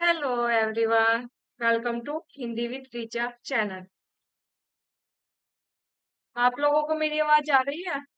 Hello everyone. Welcome to Hindi with teacher channel. आप लोगों को मेरी आवाज आ रही है?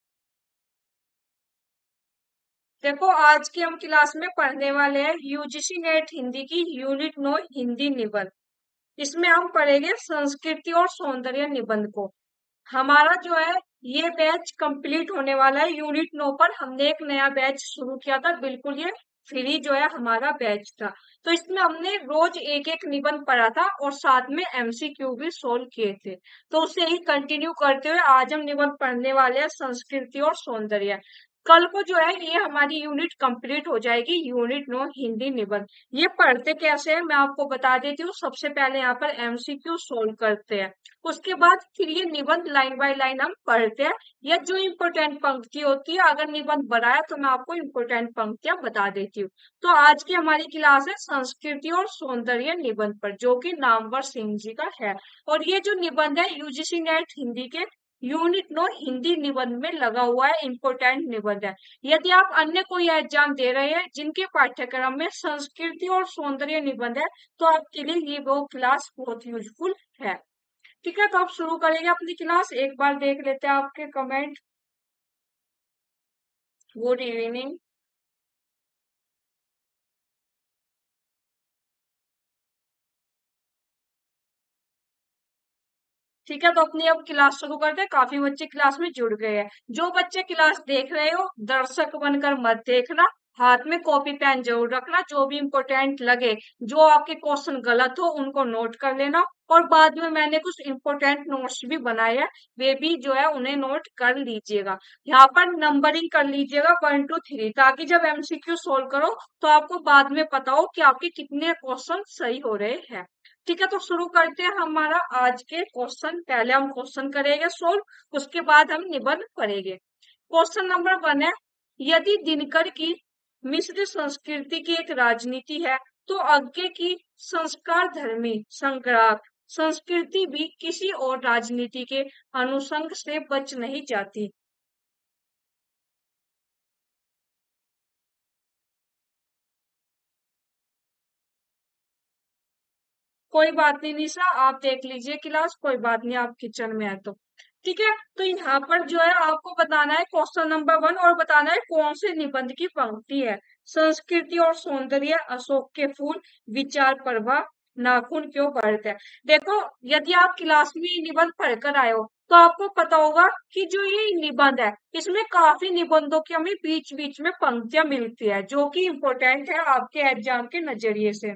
देखो, आज की हम क्लास में पढ़ने वाले हैं यूजीसी नेट हिंदी की यूनिट 9 हिंदी निबंध। इसमें हम पढ़ेंगे संस्कृति और सौंदर्य निबंध को। हमारा जो है ये बैच कंप्लीट होने वाला है। यूनिट 9 पर हमने एक नया बैच शुरू किया था, बिल्कुल ये फ्री जो है हमारा बैच था। तो इसमें हमने रोज एक एक निबंध पढ़ा था और साथ में एमसीक्यू भी सोल्व किए थे। तो उसे ही कंटिन्यू करते हुए आज हम निबंध पढ़ने वाले हैं संस्कृति और सौंदर्य। कल को जो है ये हमारी यूनिट कंप्लीट हो जाएगी, यूनिट 9 हिंदी निबंध। ये पढ़ते कैसे हैं मैं आपको बता देती हूँ। सबसे पहले यहाँ पर एमसीक्यू सोल्व करते हैं, उसके बाद फिर ये निबंध लाइन बाय लाइन हम पढ़ते हैं। या जो इम्पोर्टेंट पंक्ति होती है, अगर निबंध बड़ा है तो मैं आपको इम्पोर्टेंट पंक्तियां बता देती हूँ। तो आज की हमारी क्लास है संस्कृति और सौंदर्य निबंध पर, जो कि नामवर सिंह जी का है। और ये जो निबंध है यूजीसी नेट हिंदी के यूनिट 9 हिंदी निबंध में लगा हुआ है, इम्पोर्टेंट निबंध है। यदि आप अन्य कोई एग्जाम दे रहे हैं जिनके पाठ्यक्रम में संस्कृति और सौंदर्य निबंध है, तो आपके लिए ये वो क्लास बहुत यूजफुल है। ठीक है, तो आप शुरू करेंगे अपनी क्लास। एक बार देख लेते हैं आपके कमेंट। Good evening. ठीक है, तो अपनी अब क्लास शुरू करते हैं। काफी बच्चे क्लास में जुड़ गए हैं। जो बच्चे क्लास देख रहे हो, दर्शक बनकर मत देखना। हाथ में कॉपी पेन जरूर रखना। जो भी इम्पोर्टेंट लगे, जो आपके क्वेश्चन गलत हो उनको नोट कर लेना। और बाद में मैंने कुछ इम्पोर्टेंट नोट्स भी बनाए हैं, वे भी जो है उन्हें नोट कर लीजिएगा। यहाँ पर नंबरिंग कर लीजिएगा 1 2 3, ताकि जब एमसीक्यू सोल्व करो तो आपको बाद में पता हो कि आपके कितने क्वेश्चन सही हो रहे हैं। ठीक है, तो शुरू करते हैं हमारा आज के क्वेश्चन। पहले हम क्वेश्चन करेंगे सोल्व, उसके बाद हम निबंध पढ़ेंगे। क्वेश्चन नंबर 1 है, यदि दिनकर की मिश्र संस्कृति की एक राजनीति है, तो आगे की संस्कार धर्मी संग्राम संस्कृति भी किसी और राजनीति के अनुसंग से बच नहीं जाती। कोई बात नहीं निशा, आप देख लीजिए क्लास, कोई बात नहीं, आप किचन में है तो। ठीक है, तो यहाँ पर जो है आपको बताना है क्वेश्चन नंबर 1, और बताना है कौन से निबंध की पंक्ति है। संस्कृति और सौंदर्य, अशोक के फूल, विचार प्रवाह, नाखून क्यों बढ़ते हैं। देखो, यदि आप क्लास में ये निबंध पढ़कर आए हो तो आपको पता होगा कि जो ये निबंध है इसमें काफी निबंधों की हमें बीच बीच में पंक्तियां मिलती है, जो कि इम्पोर्टेंट है आपके एग्जाम के नजरिए से।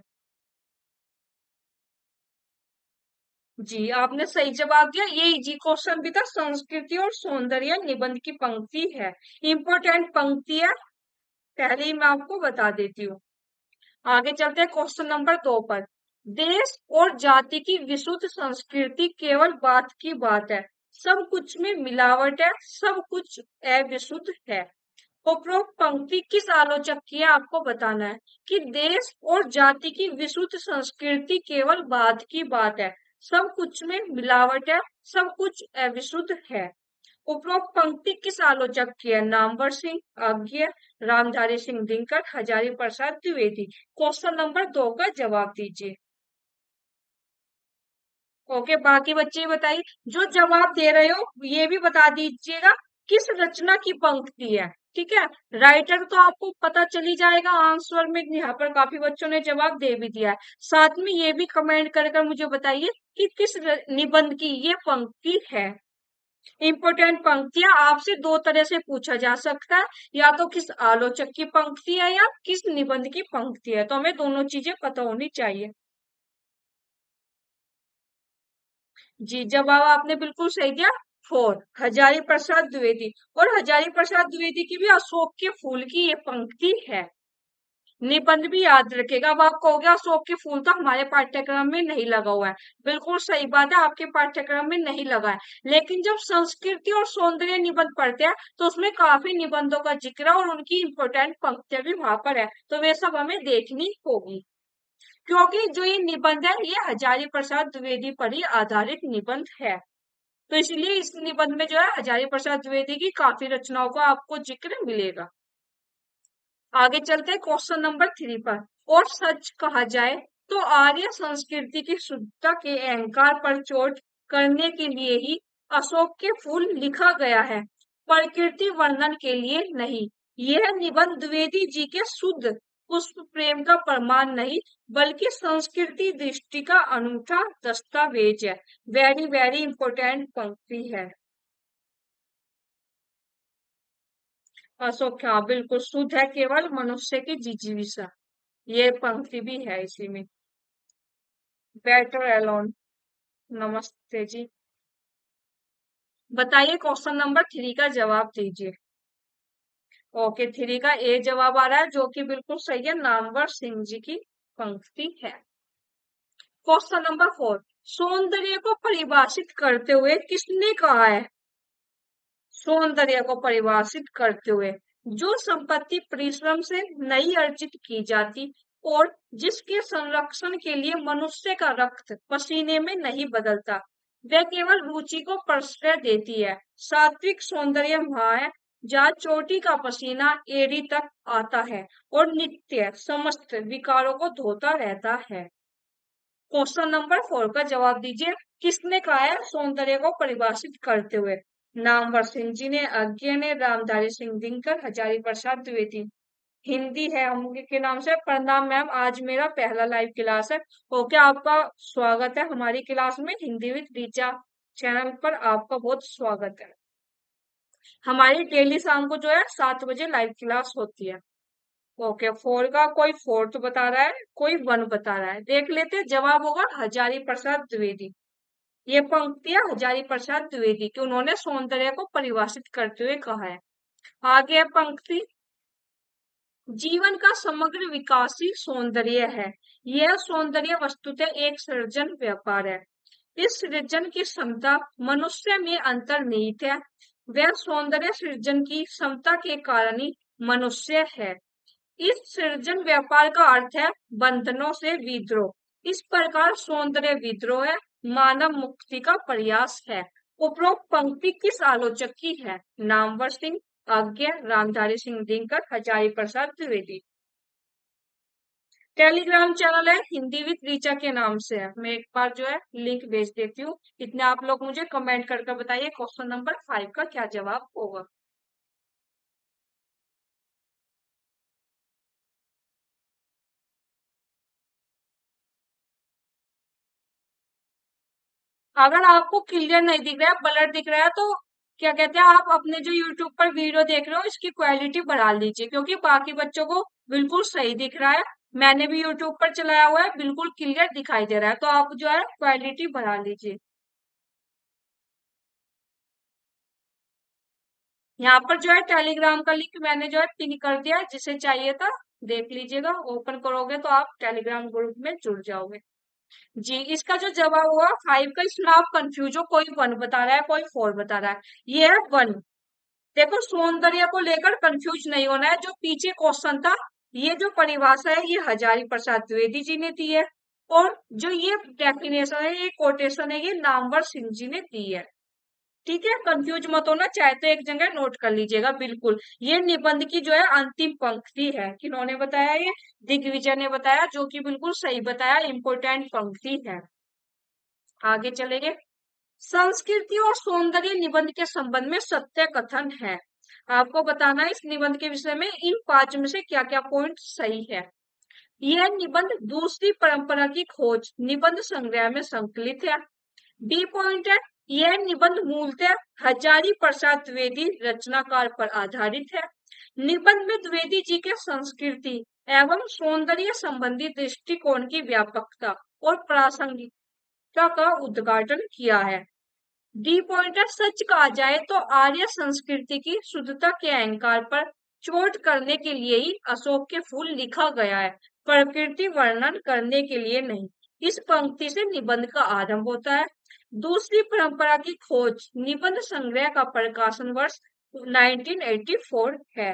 जी, आपने सही जवाब दिया। ये इजी क्वेश्चन भी था। संस्कृति और सौंदर्य निबंध की पंक्ति है, इंपॉर्टेंट पंक्ति है, पहले ही मैं आपको बता देती हूँ। आगे चलते हैं क्वेश्चन नंबर 2 पर। देश और जाति की विशुद्ध संस्कृति केवल बात की बात है, सब कुछ में मिलावट है, सब कुछ अविशुद्ध है। उपरोक्त पंक्ति किस आलोचक की है, आपको बताना है कि देश और जाति की विशुद्ध संस्कृति केवल बात की बात है, सब कुछ में मिलावट है, सब कुछ अविशुद्ध है। उपरोक्त पंक्ति किस आलोचक की है। नामवर सिंह, आज्ञे, रामधारी सिंह दिनकर, हजारी प्रसाद द्विवेदी। क्वेश्चन नंबर 2 का जवाब दीजिए। ओके, बाकी बच्चे बताइए। जो जवाब दे रहे हो ये भी बता दीजिएगा किस रचना की पंक्ति है। ठीक है, राइटर तो आपको पता चली जाएगा आंसर में। यहाँ पर काफी बच्चों ने जवाब दे भी दिया है। साथ में ये भी कमेंट कर मुझे बताइए कि किस निबंध की ये पंक्ति है। इंपोर्टेंट पंक्तियां आपसे दो तरह से पूछा जा सकता है, या तो किस आलोचक की पंक्ति है या किस निबंध की पंक्ति है, तो हमें दोनों चीजें पता होनी चाहिए। जी, जवाब आपने बिल्कुल सही दिया। 4, हजारी प्रसाद द्विवेदी। और हजारी प्रसाद द्विवेदी की भी अशोक के फूल की ये पंक्ति है। निबंध भी याद रखेगा। अब आप कहोगे अशोक के फूल तो हमारे पाठ्यक्रम में नहीं लगा हुआ है। बिल्कुल सही बात है, आपके पाठ्यक्रम में नहीं लगा है। लेकिन जब संस्कृति और सौंदर्य निबंध पढ़ते हैं तो उसमें काफी निबंधों का जिक्र है और उनकी इंपोर्टेंट पंक्तियां भी वहां पर है, तो वे सब हमें देखनी होगी। क्योंकि जो ये निबंध है ये हजारी प्रसाद द्विवेदी पर ही आधारित निबंध है, तो इसलिए इस निबंध में जो है हजारी प्रसाद द्विवेदी की काफी रचनाओं का आपको जिक्र मिलेगा। आगे चलते हैं क्वेश्चन नंबर 3 पर। और सच कहा जाए तो आर्य संस्कृति की शुद्धता के अहंकार पर चोट करने के लिए ही अशोक के फूल लिखा गया है, प्रकृति वर्णन के लिए नहीं। यह निबंध द्विवेदी जी के शुद्ध पुष्प प्रेम का प्रमाण नहीं, बल्कि संस्कृति दृष्टि का अनूठा दस्तावेज है। वेरी वेरी इंपॉर्टेंट पंक्ति है। अशोक, हाँ बिल्कुल, शुद्ध है केवल मनुष्य की जिजीविषा, ये पंक्ति भी है इसी में। Better alone. नमस्ते जी। बताइए, क्वेश्चन नंबर 3 का जवाब दीजिए। ओके, 3 का ए जवाब आ रहा है, जो कि बिल्कुल सही है, नामवर सिंह जी की पंक्ति है। क्वेश्चन नंबर 4, सौंदर्य को परिभाषित करते हुए किसने कहा है? सौंदर्य को परिभाषित करते हुए, जो संपत्ति परिश्रम से नहीं अर्जित की जाती और जिसके संरक्षण के लिए मनुष्य का रक्त पसीने में नहीं बदलता, वह केवल रुचि को प्रश्रय देती है। सात्विक सौंदर्य वहाँ है जहाँ चोटी का पसीना एड़ी तक आता है और नित्य समस्त विकारों को धोता रहता है। क्वेश्चन नंबर 4 का जवाब दीजिए। किसने कहा है सौंदर्य को परिभाषित करते हुए? नामवर सिंह जी ने, अज्ञे ने, रामधारी सिंह दिनकर, हजारी प्रसाद द्विवेदी। हिंदी है हम के नाम से। प्रणाम मैम, आज मेरा पहला लाइव क्लास है। ओके, आपका स्वागत है हमारी क्लास में। हिंदी विद रीचा चैनल पर आपका बहुत स्वागत है। हमारी डेली शाम को जो है 7 बजे लाइव क्लास होती है। ओके, 4 का कोई 4 बता रहा है, कोई 1 बता रहा है। देख लेते हैं, जवाब होगा हजारी प्रसाद द्विवेदी। ये पंक्तियां हजारी प्रसाद द्विवेदी की, उन्होंने सौंदर्य को परिभाषित करते हुए कहा है। आगे है पंक्ति, जीवन का समग्र विकास ही सौंदर्य है। यह सौंदर्य वस्तुतः एक सृजन व्यापार है। इस सृजन की क्षमता मनुष्य में अंतर्निहित है। वह सौंदर्य सृजन की क्षमता के कारण ही मनुष्य है। इस सृजन व्यापार का अर्थ है बंधनों से विद्रोह। इस प्रकार सौंदर्य विद्रोह है, मानव मुक्ति का प्रयास है। उपरोक्त पंक्ति किस आलोचक की है? नामवर सिंह, आज्ञा, रामधारी सिंह दिनकर, हजारी प्रसाद द्विवेदी। टेलीग्राम चैनल है हिंदी विद रीचा के नाम से है। मैं एक बार जो है लिंक भेज देती हूँ। इतने आप लोग मुझे कमेंट करके बताइए क्वेश्चन नंबर 5 का क्या जवाब होगा। अगर आपको क्लियर नहीं दिख रहा है, ब्लर दिख रहा है, तो क्या कहते हैं, आप अपने जो यूट्यूब पर वीडियो देख रहे हो इसकी क्वालिटी बढ़ा लीजिए, क्योंकि बाकी बच्चों को बिल्कुल सही दिख रहा है। मैंने भी यूट्यूब पर चलाया हुआ है, बिल्कुल क्लियर दिखाई दे रहा है, तो आप जो है क्वालिटी बढ़ा लीजिए। यहाँ पर जो है टेलीग्राम का लिंक मैंने जो है पिन कर दिया है, जिसे चाहिए था देख लीजिएगा। ओपन करोगे तो आप टेलीग्राम ग्रुप में जुड़ जाओगे। जी, इसका जो जवाब हुआ 5 का, इसमें आप कंफ्यूज हो, कोई 1 बता रहा है, कोई 4 बता रहा है। ये है 1। देखो, सौंदर्य को लेकर कंफ्यूज नहीं होना है। जो पीछे क्वेश्चन था, ये जो परिभाषा है ये हजारी प्रसाद द्विवेदी जी ने दी है, और जो ये डेफिनेशन है, ये कोटेशन है, ये नामवर सिंह जी ने दी है। ठीक है, कंफ्यूज मत होना, चाहे तो एक जगह नोट कर लीजिएगा। बिल्कुल, ये निबंध की जो है अंतिम पंक्ति है। किन्होंने बताया? ये दिग्विजय ने बताया, जो कि बिल्कुल सही बताया, इंपोर्टेंट पंक्ति है। आगे चलेंगे। संस्कृति और सौंदर्य निबंध के संबंध में सत्य कथन है। आपको बताना है इस निबंध के विषय में इन 5 में से क्या क्या पॉइंट सही है। यह निबंध दूसरी परंपरा की खोज निबंध संग्रह में संकलित है। बी पॉइंट है, यह निबंध मूलतः हजारी प्रसाद द्विवेदी रचनाकार पर आधारित है। निबंध में द्विवेदी जी के संस्कृति एवं सौंदर्य संबंधी दृष्टिकोण की व्यापकता और प्रासंगिकता का उद्घाटन किया है। डी पॉइंटर, सच कहा जाए तो आर्य संस्कृति की शुद्धता के अहंकार पर चोट करने के लिए ही अशोक के फूल लिखा गया है, प्रकृति वर्णन करने के लिए नहीं। इस पंक्ति से निबंध का आरंभ होता है। दूसरी परंपरा की खोज निबंध संग्रह का प्रकाशन वर्ष 1984 है।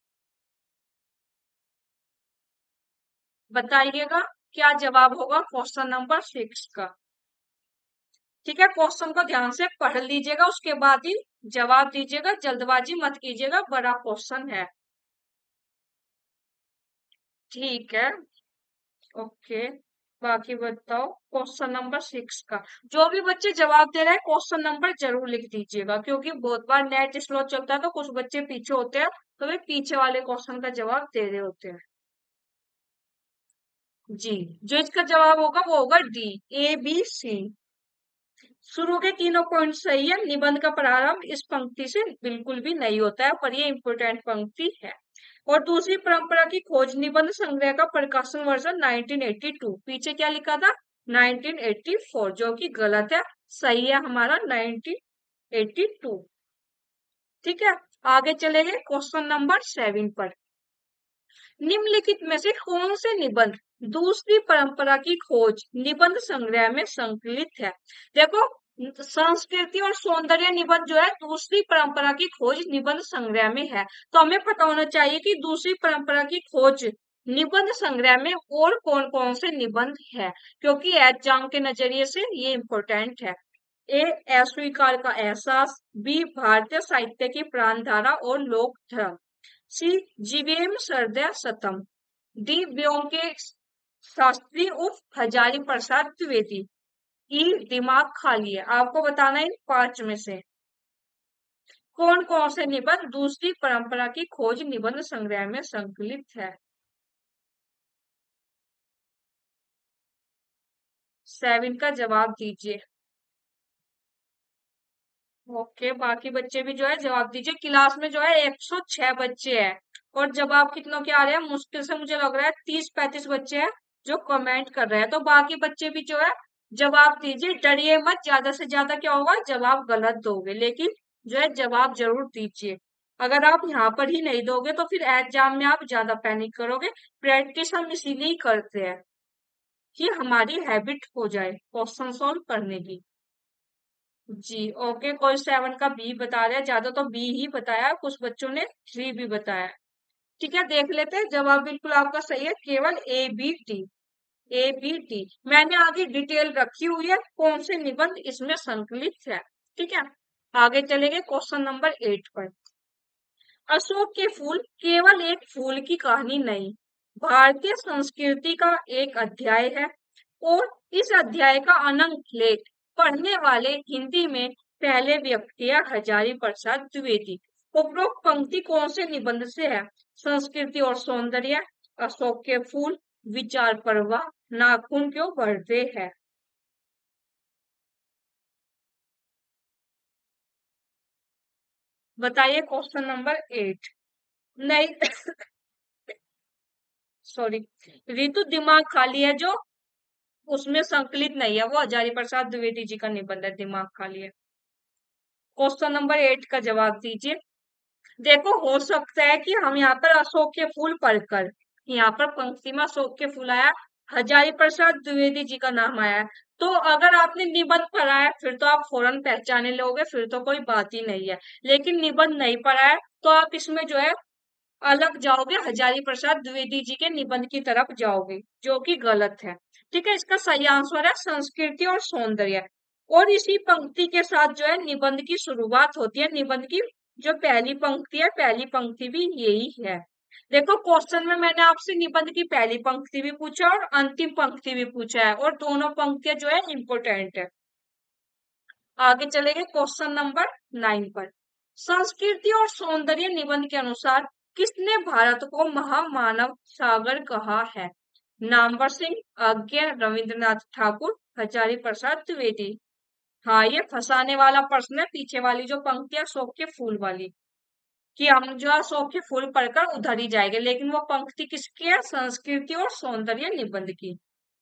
बताइएगा क्या जवाब होगा क्वेश्चन नंबर 6 का। ठीक है, क्वेश्चन को ध्यान से पढ़ लीजिएगा, उसके बाद ही जवाब दीजिएगा, जल्दबाजी मत कीजिएगा, बड़ा क्वेश्चन है। ठीक है, ओके। बाकी बताओ क्वेश्चन नंबर 6 का। जो भी बच्चे जवाब दे रहे हैं क्वेश्चन नंबर जरूर लिख दीजिएगा, क्योंकि बहुत बार नेट स्लो चलता है तो कुछ बच्चे पीछे होते हैं, तो वे पीछे वाले क्वेश्चन का जवाब दे रहे होते हैं। जी, जो इसका जवाब होगा वो होगा डी, ABC। शुरू के तीनों पॉइंट सही है। निबंध का प्रारंभ इस पंक्ति से बिल्कुल भी नहीं होता है, पर ये इंपोर्टेंट पंक्ति है। और दूसरी परंपरा की खोज, निबंध संग्रह का प्रकाशन वर्ष 1982। पीछे क्या लिखा था? 1984, जो कि गलत है। सही है हमारा 1982। ठीक है, आगे चलेंगे क्वेश्चन नंबर 7 पर। निम्नलिखित में से कौन से निबंध दूसरी परंपरा की खोज निबंध संग्रह में संकलित है? देखो, संस्कृति और सौंदर्य निबंध जो है दूसरी परंपरा की खोज निबंध संग्रह में है। तो हमें पता होना चाहिए कि दूसरी परंपरा की खोज निबंध संग्रह में और कौन कौन से निबंध है, क्योंकि एग्जाम के नजरिए से ये इंपॉर्टेंट है। ए, अस्वीकार का एहसास। बी, भारतीय साहित्य की प्राणधारा और लोक धर्म। सी, जीवेम सरदय सतम। डी, ब्योमकेश शास्त्री उर्फ हजारी प्रसाद द्विवेदी। ई, दिमाग खाली है। आपको बताना है इन 5 में से कौन कौन से निबंध दूसरी परंपरा की खोज निबंध संग्रह में संकलित है। 7 का जवाब दीजिए। ओके, बाकी बच्चे भी जो है जवाब दीजिए। क्लास में जो है 106 बच्चे हैं, और जवाब कितनों के आ रहे हैं? मुश्किल से मुझे लग रहा है 30-35 बच्चे हैं जो कमेंट कर रहे हैं। तो बाकी बच्चे भी जो है जवाब दीजिए, डरिए मत। ज्यादा से ज्यादा क्या होगा, जवाब गलत दोगे, लेकिन जो है जवाब जरूर दीजिए। अगर आप यहाँ पर ही नहीं दोगे तो फिर एग्जाम में आप ज्यादा पैनिक करोगे। प्रैक्टिस हम इसीलिए ही करते हैं कि हमारी हैबिट हो जाए क्वेश्चन सॉल्व करने की। जी, ओके। कोई 7 का बी बता रहा है, ज्यादा तो बी ही बताया, कुछ बच्चों ने 3 भी बताया। ठीक है, देख लेते हैं। जवाब बिल्कुल आपका सही है, केवल A B D। A B D मैंने आगे डिटेल रखी हुई है कौन से निबंध इसमें संकलित है। ठीक है, आगे चलेंगे क्वेश्चन नंबर 8 पर। अशोक के फूल केवल एक फूल की कहानी नहीं, भारतीय संस्कृति का एक अध्याय है। और इस अध्याय का अनंत लेख पढ़ने वाले हिंदी में पहले व्यक्ति है हजारी प्रसाद द्विवेदी। उपरोक्त पंक्ति कौन से निबंध से है? संस्कृति और सौंदर्य, अशोक के फूल, विचार प्रवाह, नाखून क्यों बढ़ते हैं। बताइए क्वेश्चन नंबर 8। नहीं, सॉरी, ऋतु दिमाग खाली है जो उसमें संकलित नहीं है, वो हजारी प्रसाद द्विवेदी जी का निबंध है, दिमाग खाली है। क्वेश्चन नंबर 8 का जवाब दीजिए। देखो, हो सकता है कि हम यहाँ पर अशोक के फूल पढ़कर, यहाँ पर पंक्ति में अशोक के फूल आया, हजारी प्रसाद द्विवेदी जी का नाम आया है, तो अगर आपने निबंध पढ़ा है फिर तो आप फौरन पहचाने लोगे, फिर तो कोई बात ही नहीं है। लेकिन निबंध नहीं पढ़ा है तो आप इसमें जो है अलग जाओगे, हजारी प्रसाद द्विवेदी जी के निबंध की तरफ जाओगे, जो कि गलत है। ठीक है, इसका सही आंसर है संस्कृति और सौंदर्य। और इसी पंक्ति के साथ जो है निबंध की शुरुआत होती है। निबंध की जो पहली पंक्ति है, पहली पंक्ति भी यही है। देखो, क्वेश्चन में मैंने आपसे निबंध की पहली पंक्ति भी पूछा और अंतिम पंक्ति भी पूछा है, और दोनों पंक्तियां जो है इंपोर्टेंट है। आगे चलेंगे क्वेश्चन नंबर 9 पर। संस्कृति और सौंदर्य निबंध के अनुसार किसने भारत को महामानव सागर कहा है? नामवर सिंह, आज्ञा, रविंद्रनाथ ठाकुर, हजारी प्रसाद द्विवेदी। हाँ, ये फंसाने वाला प्रश्न है, पीछे वाली जो पंक्ति है अशोक के फूल वाली, कि हम जो है अशोक के फूल पढ़कर उधर ही जाएंगे, लेकिन वो पंक्ति किसकी है? संस्कृति और सौंदर्य निबंध की।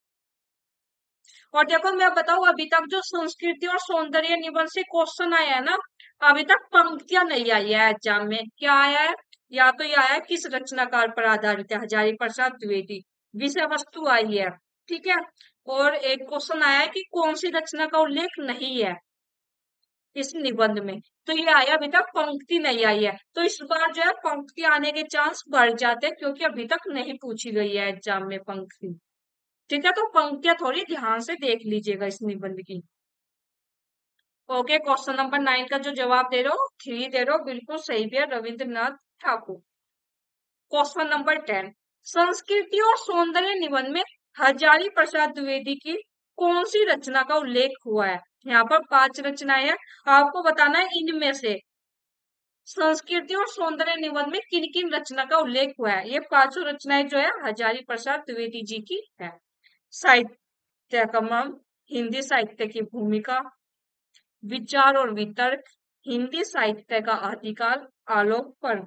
और देखो, मैं बताऊं, अभी तक जो संस्कृति और सौंदर्य निबंध से क्वेश्चन आया है ना, अभी तक पंक्तियां नहीं आई है एग्जाम में। क्या आया है? या तो ये आया है किस रचनाकार पर आधारित है, हजारी प्रसाद द्विवेदी। विषय वस्तु आई है। ठीक है, और एक क्वेश्चन आया है कि कौन सी रचना का उल्लेख नहीं है इस निबंध में। तो ये आया, अभी तक पंक्ति नहीं आई है, तो इस बार जो है पंक्ति आने के चांस बढ़ जाते हैं, क्योंकि अभी तक नहीं पूछी गई है एग्जाम में पंक्ति। ठीक है, तो पंक्तियां थोड़ी ध्यान से देख लीजिएगा इस निबंध की। ओके, क्वेश्चन नंबर 9 का जो जवाब दे रहे हो, 3 दे रहे हो, बिल्कुल सही भी है, रविंद्रनाथ ठाकुर। Question number 10। संस्कृति और सौंदर्य निबंध में हजारी प्रसाद द्विवेदी की कौन सी रचना का उल्लेख हुआ है? यहाँ पर 5 रचनाएं हैं, आपको बताना है इनमें से संस्कृति और सौंदर्य निबंध में किन किन रचना का उल्लेख हुआ है। ये पांचों रचनाएं जो है हजारी प्रसाद द्विवेदी जी की है। साहित्य का मर्म, हिंदी साहित्य की भूमिका, विचार और वितर्क, हिंदी साहित्य का आदिकाल, आलोक पर्व।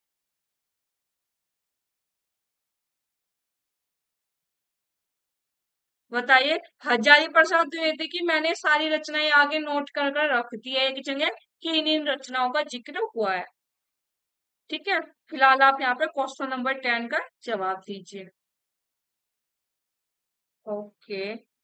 बताइए। हजारी प्रसाद द्विवेदी की मैंने सारी रचनाएं आगे नोट कर कर रख दी है एक जगह कि इन रचनाओं का जिक्र हुआ है। ठीक है, फिलहाल आप यहाँ पे क्वेश्चन नंबर 10 का जवाब दीजिए। ओके।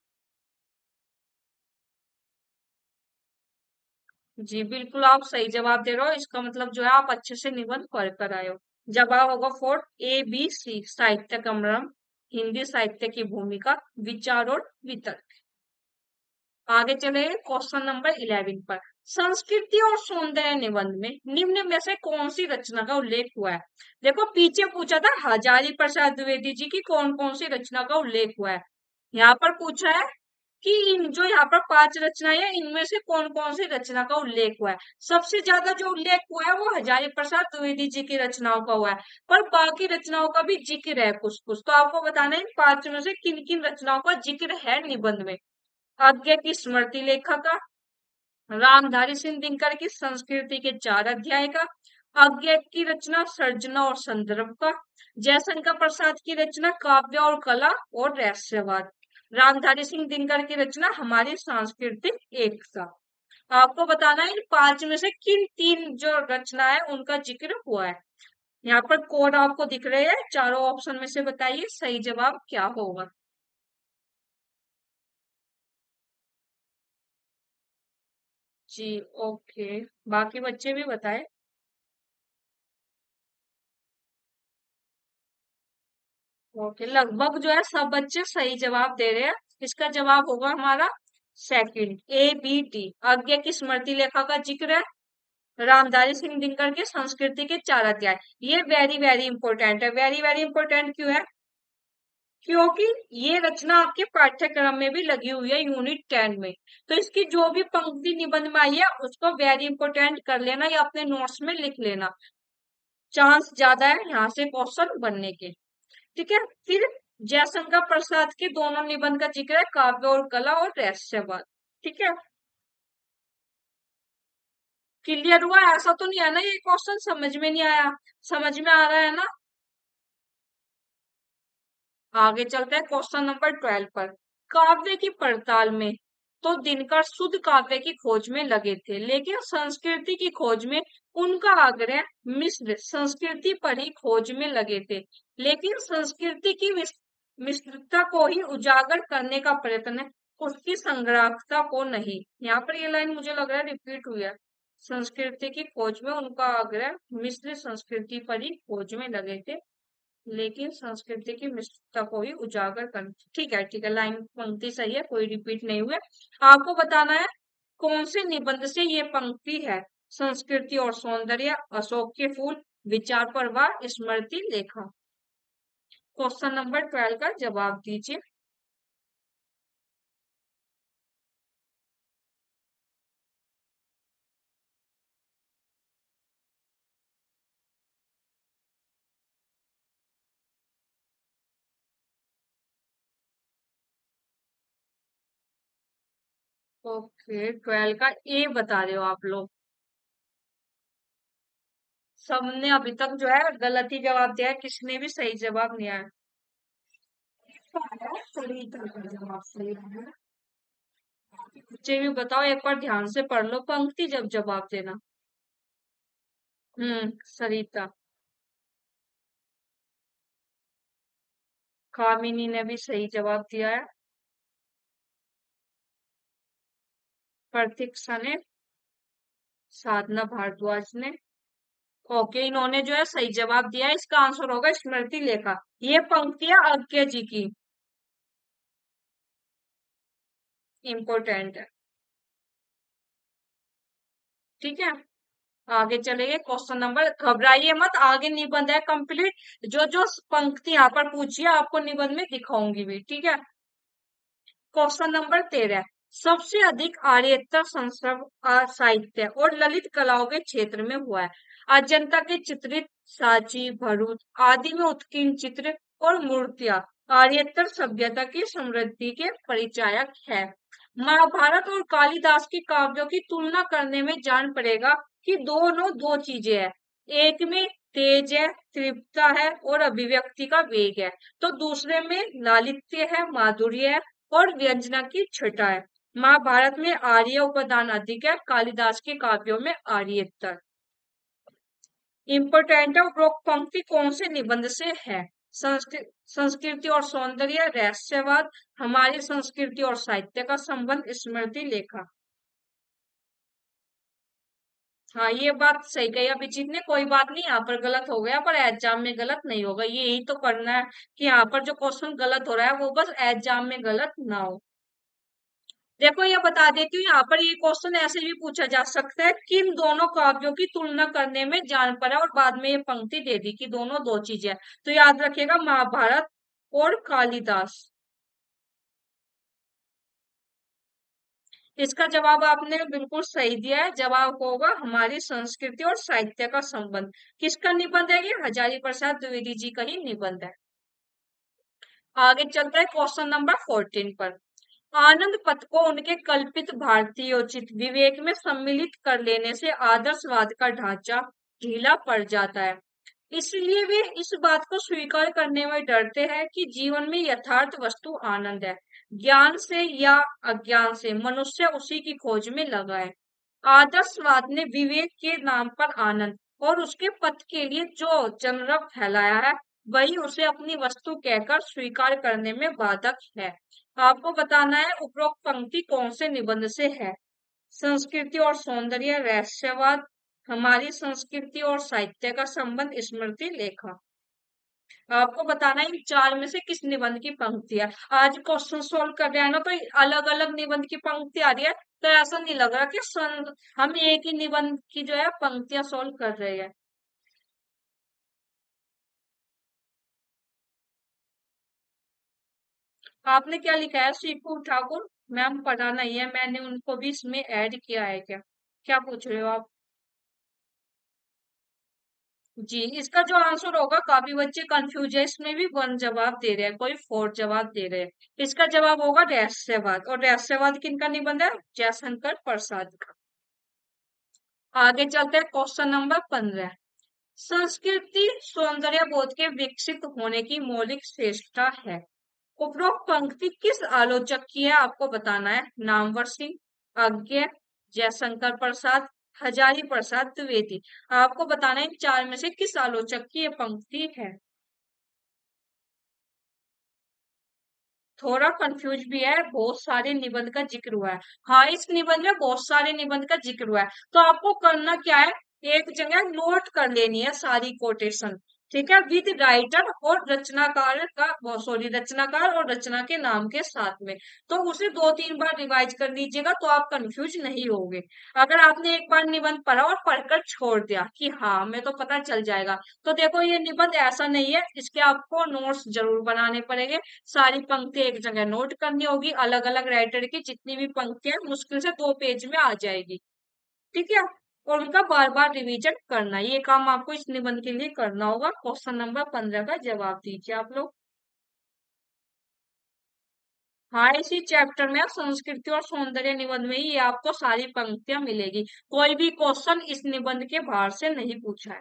जी बिल्कुल, आप सही जवाब दे रहे हो, इसका मतलब जो है आप अच्छे से निबंध पढ़ कर आए हो। जवाब होगा 4, ABC, साहित्य का मर्म, हिंदी साहित्य की भूमिका, विचार और वितर्क। आगे चले क्वेश्चन नंबर 11 पर। संस्कृति और सौंदर्य निबंध में निम्न में से कौन सी रचना का उल्लेख हुआ है? देखो पीछे पूछा था हजारी प्रसाद द्विवेदी जी की कौन कौन सी रचना का उल्लेख हुआ है, यहाँ पर पूछा है कि इन जो यहाँ पर 5 रचनाएं हैं इनमें से कौन कौन सी रचना का उल्लेख हुआ है। सबसे ज्यादा जो उल्लेख हुआ है वो हजारी प्रसाद द्विवेदी जी की रचनाओं का हुआ है, पर बाकी रचनाओं का भी जिक्र है कुछ कुछ, तो आपको बताना है इन 5 में से किन किन रचनाओं का जिक्र है निबंध में। आज्ञा की स्मृति लेखा का, रामधारी सिंह दिनकर की संस्कृति के 4 अध्याय का, आज्ञा की रचना सर्जना और संदर्भ का, जयशंकर प्रसाद की रचना काव्य और कला और रहस्यवाद, रामधारी सिंह दिनकर की रचना हमारी सांस्कृतिक एकता। आपको बताना है इन 5 में से किन 3 जो रचना है उनका जिक्र हुआ है। यहाँ पर कोड आपको दिख रहे हैं, चारों ऑप्शन में से बताइए सही जवाब क्या होगा। जी ओके, बाकी बच्चे भी बताएं। ओके, लगभग जो है सब बच्चे सही जवाब दे रहे हैं। इसका जवाब होगा हमारा सेकंड, ABD, आज्ञा की स्मृति लेखा का जिक्र है, रामधारी सिंह दिनकर के संस्कृति के 4 अध्याय। ये वेरी वेरी इंपॉर्टेंट है। वेरी वेरी इंपॉर्टेंट क्यों है? क्योंकि ये रचना आपके पाठ्यक्रम में भी लगी हुई है यूनिट 10 में। तो इसकी जो भी पंक्ति निबंध में आई है उसको वेरी इंपॉर्टेंट कर लेना या अपने नोट्स में लिख लेना, चांस ज्यादा है यहाँ से क्वेश्चन बनने के। ठीक है, फिर जयशंकर प्रसाद के दोनों निबंध का जिक्र है, काव्य और कला और रहस्यवाद। ठीक है, क्लियर हुआ? ऐसा तो नहीं है ना ये क्वेश्चन समझ में नहीं आया? समझ में आ रहा है ना? आगे चलते हैं क्वेश्चन नंबर 12 पर। काव्य की पड़ताल में तो दिनकर शुद्ध काव्य की खोज में लगे थे, लेकिन संस्कृति की खोज में उनका आग्रह मिश्र संस्कृति पर ही खोज में लगे थे, लेकिन संस्कृति की मिश्रता को ही उजागर करने का प्रयत्न, उसकी संग्राहकता को नहीं। यहाँ पर ये लाइन मुझे लग रहा है रिपीट हुई है। संस्कृति की खोज में उनका आग्रह मिश्र संस्कृति पर ही खोज में लगे थे, लेकिन संस्कृति की मिष्टता को ही उजागर कर। ठीक है ठीक है, लाइन पंक्ति सही है, कोई रिपीट नहीं हुआ। आपको बताना है कौन से निबंध से ये पंक्ति है। संस्कृति और सौंदर्य, अशोक के फूल, विचार परवार, स्मृति लेखा। क्वेश्चन नंबर 12 का जवाब दीजिए। ओके, 12 का ए बता रहे हो आप लोग। सबने अभी तक जो है गलत ही जवाब दिया है, किसने भी सही जवाब नहीं आया। सही जवाब सही है। मुझे भी बताओ, एक बार ध्यान से पढ़ लो पंक्ति जब जवाब देना। सरिता। कामिनी ने भी सही जवाब दिया है। प्रतीक्षा ने, साधना भारद्वाज ने। ओके, इन्होंने जो है सही जवाब दिया है, इसका आंसर होगा स्मृति लेखा। ये पंक्तियां अज्ञा जी की इंपोर्टेंट है। ठीक है, आगे चलेंगे, क्वेश्चन नंबर, घबराइए मत, आगे निबंध है कंप्लीट। जो जो पंक्ति यहाँ पर पूछिए आपको निबंध में दिखाऊंगी भी, ठीक है। क्वेश्चन नंबर 13, सबसे अधिक आर्यतर संस्कृत साहित्य और ललित कलाओं के क्षेत्र में हुआ है। अजंता के चित्रित सांची, भरूच आदि में उत्कीर्ण चित्र और मूर्तियां आर्यतर सभ्यता की समृद्धि के परिचायक है। महाभारत और कालिदास के काव्यों की तुलना करने में जान पड़ेगा कि दोनों दो चीजें हैं। एक में तेज है, तीव्रता है और अभिव्यक्ति का वेग है, तो दूसरे में लालित्य है, माधुर्य है और व्यंजना की छटा है। महाभारत में आर्य उपादान अधिक है, कालिदास के काव्यों में आर्यतर। इम्पोर्टेंट है, उपरोक्त पंक्ति कौन से निबंध से है? संस्कृति और सौंदर्य, रहस्यवाद, हमारी संस्कृति और साहित्य का संबंध, स्मृति लेखा। हाँ, ये बात सही कही अभिजीत ने, कोई बात नहीं, यहाँ पर गलत हो गया पर एग्जाम में गलत नहीं होगा, ये यही तो करना है कि यहाँ पर जो क्वेश्चन गलत हो रहा है वो बस एग्जाम में गलत ना हो। देखो ये बता देती हूँ, यहाँ पर ये क्वेश्चन ऐसे भी पूछा जा सकता है कि इन दोनों काव्यों की तुलना करने में जान पड़ा, और बाद में ये पंक्ति दे दी कि दोनों दो चीजें हैं। तो याद रखिएगा महाभारत और कालिदास। इसका जवाब आपने बिल्कुल सही दिया है, जवाब होगा हमारी संस्कृति और साहित्य का संबंध। किसका निबंध है ये? हजारी प्रसाद द्विवेदी जी का ही निबंध है। आगे चलता है क्वेश्चन नंबर 14 पर। आनंद पथ को उनके कल्पित भारतीयोचित विवेक में सम्मिलित कर लेने से आदर्शवाद का ढांचा ढीला पड़ जाता है। इसलिए वे इस बात को स्वीकार करने में डरते हैं कि जीवन में यथार्थ वस्तु आनंद है। ज्ञान से या अज्ञान से मनुष्य उसी की खोज में लगा है। आदर्शवाद ने विवेक के नाम पर आनंद और उसके पथ के लिए जो जनरब फैलाया है, वही उसे अपनी वस्तु कहकर स्वीकार करने में बाधक है। आपको बताना है उपरोक्त पंक्ति कौन से निबंध से है। संस्कृति और सौंदर्य, रहस्यवाद, हमारी संस्कृति और साहित्य का संबंध, स्मृति लेखा। आपको बताना है इन चार में से किस निबंध की पंक्ति है। आज क्वेश्चन सोल्व कर रहे हैं ना, तो अलग अलग निबंध की पंक्ति आ रही है, तो ऐसा नहीं लग रहा कि हम एक ही निबंध की जो है पंक्तियां सोल्व कर रहे हैं। आपने क्या लिखा है? सीपू ठाकुर मैम पढ़ा नहीं है, मैंने उनको भी इसमें ऐड किया है क्या? क्या पूछ रहे हो आप? जी, इसका जो आंसर होगा, काफी बच्चे कंफ्यूज है, इसमें भी वन जवाब दे रहे हैं, कोई फोर जवाब दे रहे हैं। इसका जवाब होगा रहस्यवाद, और रहस्यवाद किनका निबंध है? जयशंकर प्रसाद का। आगे चलते हैं क्वेश्चन नंबर 15। संस्कृति सौंदर्य बोध के विकसित होने की मौलिक श्रेष्ठता है। उपरोक्त पंक्ति किस आलोचक की है? आपको बताना है। नामवर सिंह, अज्ञे, जयशंकर प्रसाद, हजारी प्रसाद द्विवेदी। आपको बताना है इन चार में से किस आलोचक की ये पंक्ति है। थोड़ा कंफ्यूज भी है, बहुत सारे निबंध का जिक्र हुआ है। हाँ, इस निबंध में बहुत सारे निबंध का जिक्र हुआ है, तो आपको करना क्या है, एक जगह नोट कर लेनी है सारी कोटेशन, ठीक है, विद राइटर और रचनाकार का, सॉरी, रचनाकार और रचना के नाम के साथ में। तो उसे दो तीन बार रिवाइज कर लीजिएगा, तो आप कंफ्यूज नहीं होगे। अगर आपने एक बार निबंध पढ़ा और पढ़कर छोड़ दिया कि हाँ हमें तो पता चल जाएगा, तो देखो ये निबंध ऐसा नहीं है, इसके आपको नोट्स जरूर बनाने पड़ेंगे। सारी पंक्ति एक जगह नोट करनी होगी, अलग अलग राइटर की जितनी भी पंक्तियां, मुश्किल से 2 पेज में आ जाएगी, ठीक है। और उनका बार बार रिवीजन करना, ये काम आपको इस निबंध के लिए करना होगा। क्वेश्चन नंबर 15 का जवाब दीजिए आप लोग। हाँ, इसी चैप्टर में संस्कृति और सौंदर्य निबंध में ही ये आपको सारी पंक्तियां मिलेगी, कोई भी क्वेश्चन इस निबंध के बाहर से नहीं पूछा है।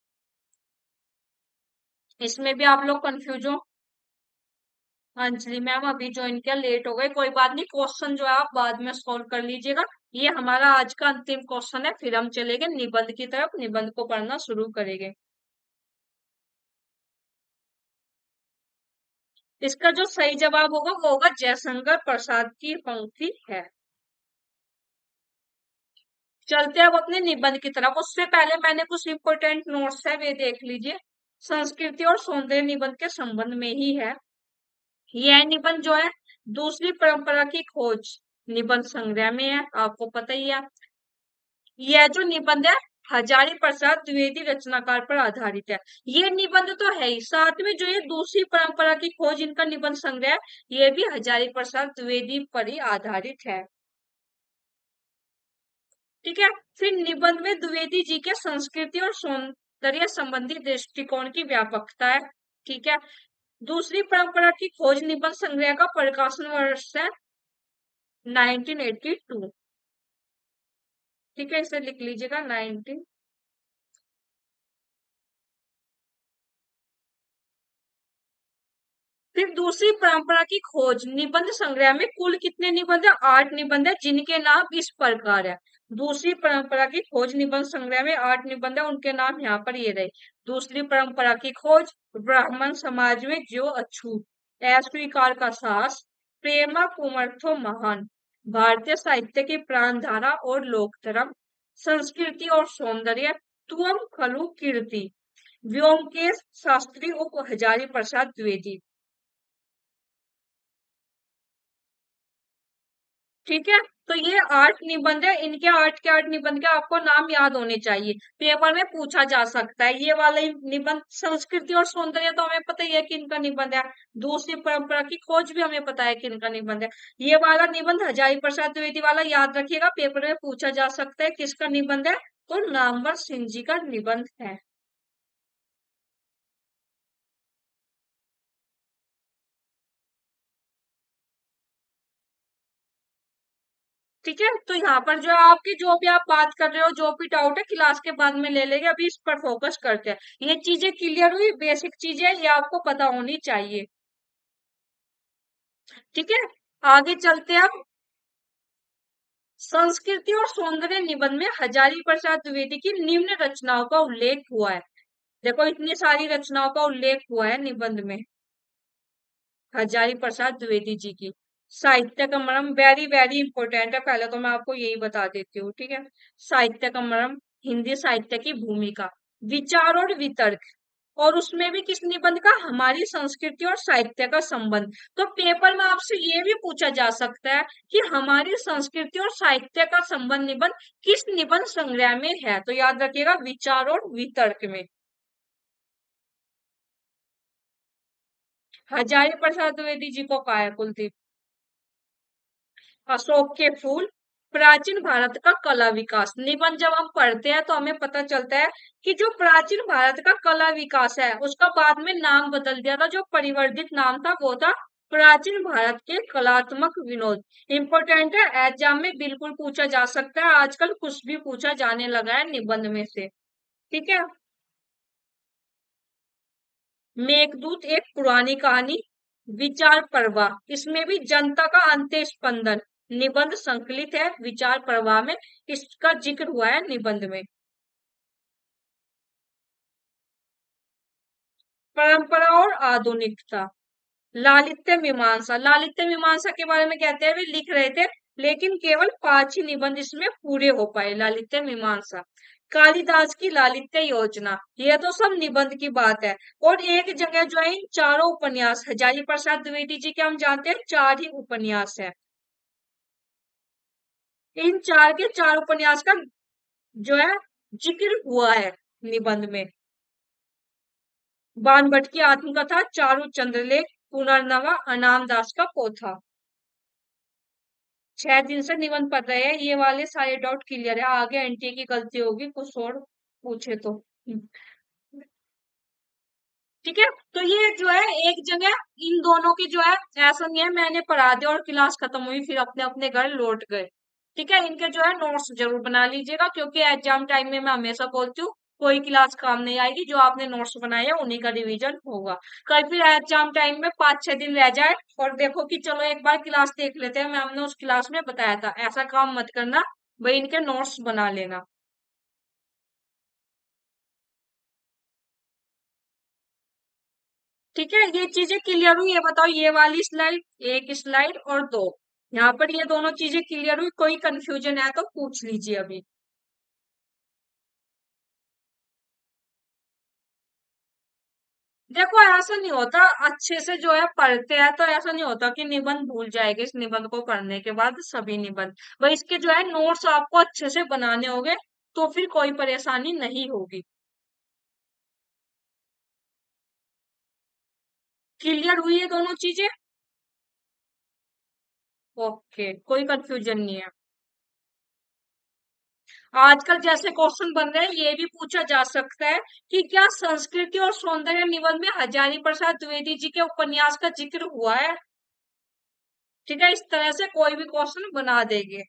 इसमें भी आप लोग कंफ्यूज हो? अंजलि मैम अभी ज्वाइन किया, लेट हो गए, कोई बात नहीं, क्वेश्चन जो है आप बाद में सॉल्व कर लीजिएगा। ये हमारा आज का अंतिम क्वेश्चन है, फिर हम चलेंगे निबंध की तरफ, निबंध को पढ़ना शुरू करेंगे। इसका जो सही जवाब होगा वो होगा जयशंकर प्रसाद की पंक्ति है। चलते हैं अब अपने निबंध की तरफ, उससे पहले मैंने कुछ इंपोर्टेंट नोट्स है वे देख लीजिए। संस्कृति और सौंदर्य निबंध के संबंध में ही है। यह निबंध जो है दूसरी परंपरा की खोज निबंध संग्रह में है, आपको पता ही है। यह जो निबंध है हजारी प्रसाद द्विवेदी रचनाकार पर आधारित है। ये निबंध तो है ही, साथ में जो ये दूसरी परंपरा की खोज इनका निबंध संग्रह है, ये भी हजारी प्रसाद द्विवेदी पर ही आधारित है। ठीक है। फिर निबंध में द्विवेदी जी के संस्कृति और सौंदर्य संबंधी दृष्टिकोण की व्यापकता है। ठीक है। दूसरी परंपरा की खोज निबंध संग्रह का प्रकाशन वर्ष है 1982। ठीक है, इसे लिख लीजिएगा 19। फिर दूसरी परंपरा की खोज निबंध संग्रह में कुल कितने निबंध है? 8 निबंध है, जिनके नाम इस प्रकार है। दूसरी परंपरा की खोज निबंध संग्रह में 8 निबंध है, उनके नाम यहाँ पर ये रहे। दूसरी परंपरा की खोज, ब्राह्मण समाज में जो अछूत, अस्वीकार का साहस, प्रेमा कुमर्थो महान, भारतीय साहित्य की प्राणधारा और लोक धर्म, संस्कृति और सौंदर्य, तुअम खलु कीर्ति, व्योमकेश शास्त्री उप हजारी प्रसाद द्विवेदी। ठीक है। तो ये 8 निबंध है, इनके 8 के 8 निबंध के आपको नाम याद होने चाहिए, पेपर में पूछा जा सकता है। ये वाला ही निबंध संस्कृति और सौंदर्य तो हमें पता ही है कि इनका निबंध है। दूसरी परंपरा की खोज भी हमें पता है कि इनका निबंध है। ये वाला निबंध हजारी प्रसाद द्विवेदी वाला याद रखिएगा, पेपर में पूछा जा सकता है किसका निबंध है, तो नामवर सिंह जी का निबंध है। ठीक है। तो यहाँ पर जो आपकी जो भी आप बात कर रहे हो, जो भी डाउट है क्लास के बाद में ले लेंगे, अभी इस पर फोकस करते हैं। ये चीजें क्लियर हुई, बेसिक चीजें ये आपको पता होनी चाहिए। ठीक है। आगे चलते हैं अब। संस्कृति और सौंदर्य निबंध में हजारी प्रसाद द्विवेदी की निम्न रचनाओं का उल्लेख हुआ है। देखो, इतनी सारी रचनाओं का उल्लेख हुआ है निबंध में हजारी प्रसाद द्विवेदी जी की। साहित्य का मर्म वेरी वेरी इंपॉर्टेंट है, पहले तो मैं आपको यही बता देती हूँ। ठीक है। साहित्य का मर्म, हिंदी साहित्य की भूमिका, विचार और वितर्क, और उसमें भी किस निबंध का? हमारी संस्कृति और साहित्य का संबंध। तो पेपर में आपसे ये भी पूछा जा सकता है कि हमारी संस्कृति और साहित्य का संबंध निबंध किस निबंध संग्रह में है, तो याद रखिएगा विचार और वितर्क में। हजारी प्रसाद द्विवेदी जी को कहा है कुलदीप? अशोक के फूल, प्राचीन भारत का कला विकास। निबंध जब हम पढ़ते हैं तो हमें पता चलता है कि जो प्राचीन भारत का कला विकास है, उसका बाद में नाम बदल दिया था। जो परिवर्तित नाम था वो था प्राचीन भारत के कलात्मक विनोद। इंपॉर्टेंट है, एग्जाम में बिल्कुल पूछा जा सकता है, आजकल कुछ भी पूछा जाने लगा है निबंध में से। ठीक है। मेघदूत एक पुरानी कहानी, विचार प्रवाह, इसमें भी जनता का अंत्य स्पंदन निबंध संकलित है। विचार प्रवाह में इसका जिक्र हुआ है निबंध में। परंपरा और आधुनिकता, लालित्य मीमांसा। लालित्य मीमांसा के बारे में कहते हैं, वे लिख रहे थे, लेकिन केवल 5 ही निबंध इसमें पूरे हो पाए। लालित्य मीमांसा, कालिदास की लालित्य योजना, यह तो सब निबंध की बात है। और एक जगह जो है इन चारों उपन्यास, हजारी प्रसाद द्विवेदी जी के हम जानते हैं 4 ही उपन्यास है, इन 4 के 4 उपन्यास का जो है जिक्र हुआ है निबंध में। बाणभट्ट की आत्मकथा, चारु चंद्रलेख, पुनर्नवा, अनाम दास का पोथा। 6 दिन से निबंध पढ़ रहे हैं, ये वाले सारे डाउट क्लियर है। आगे एनटीए की गलती होगी कुछ और पूछे तो। ठीक है। तो ये जो है एक जगह इन दोनों की जो है, ऐसा नहीं है मैंने पढ़ा दिया और क्लास खत्म हुई फिर अपने अपने घर लौट गए। ठीक है। इनके जो है नोट्स जरूर बना लीजिएगा, क्योंकि एग्जाम टाइम में मैं हमेशा बोलती हूँ कोई क्लास काम नहीं आएगी, जो आपने नोट्स बनाए हैं उन्हीं का रिवीजन होगा। कल फिर एग्जाम टाइम में 5-6 दिन रह जाए और देखो कि चलो एक बार क्लास देख लेते हैं, मैम ने उस क्लास में बताया था, ऐसा काम मत करना भाई, इनके नोट्स बना लेना। ठीक है। ये चीजें क्लियर हुई? ये बताओ, ये वाली स्लाइड, एक स्लाइड और दो, यहाँ पर ये दोनों चीजें क्लियर हुई? कोई कंफ्यूजन है तो पूछ लीजिए अभी। देखो, ऐसा नहीं होता, अच्छे से जो है पढ़ते हैं तो ऐसा नहीं होता कि निबंध भूल जाएंगे इस निबंध को पढ़ने के बाद सभी निबंध। भाई इसके जो है नोट्स आपको अच्छे से बनाने होंगे, तो फिर कोई परेशानी नहीं होगी। क्लियर हुई है दोनों चीजें? ओके, कोई कंफ्यूजन नहीं है। आजकल जैसे क्वेश्चन बन रहे हैं ये भी पूछा जा सकता है कि क्या संस्कृति और सौंदर्य निबंध में हजारी प्रसाद द्विवेदी जी के उपन्यास का जिक्र हुआ है। ठीक है, इस तरह से कोई भी क्वेश्चन बना देंगे।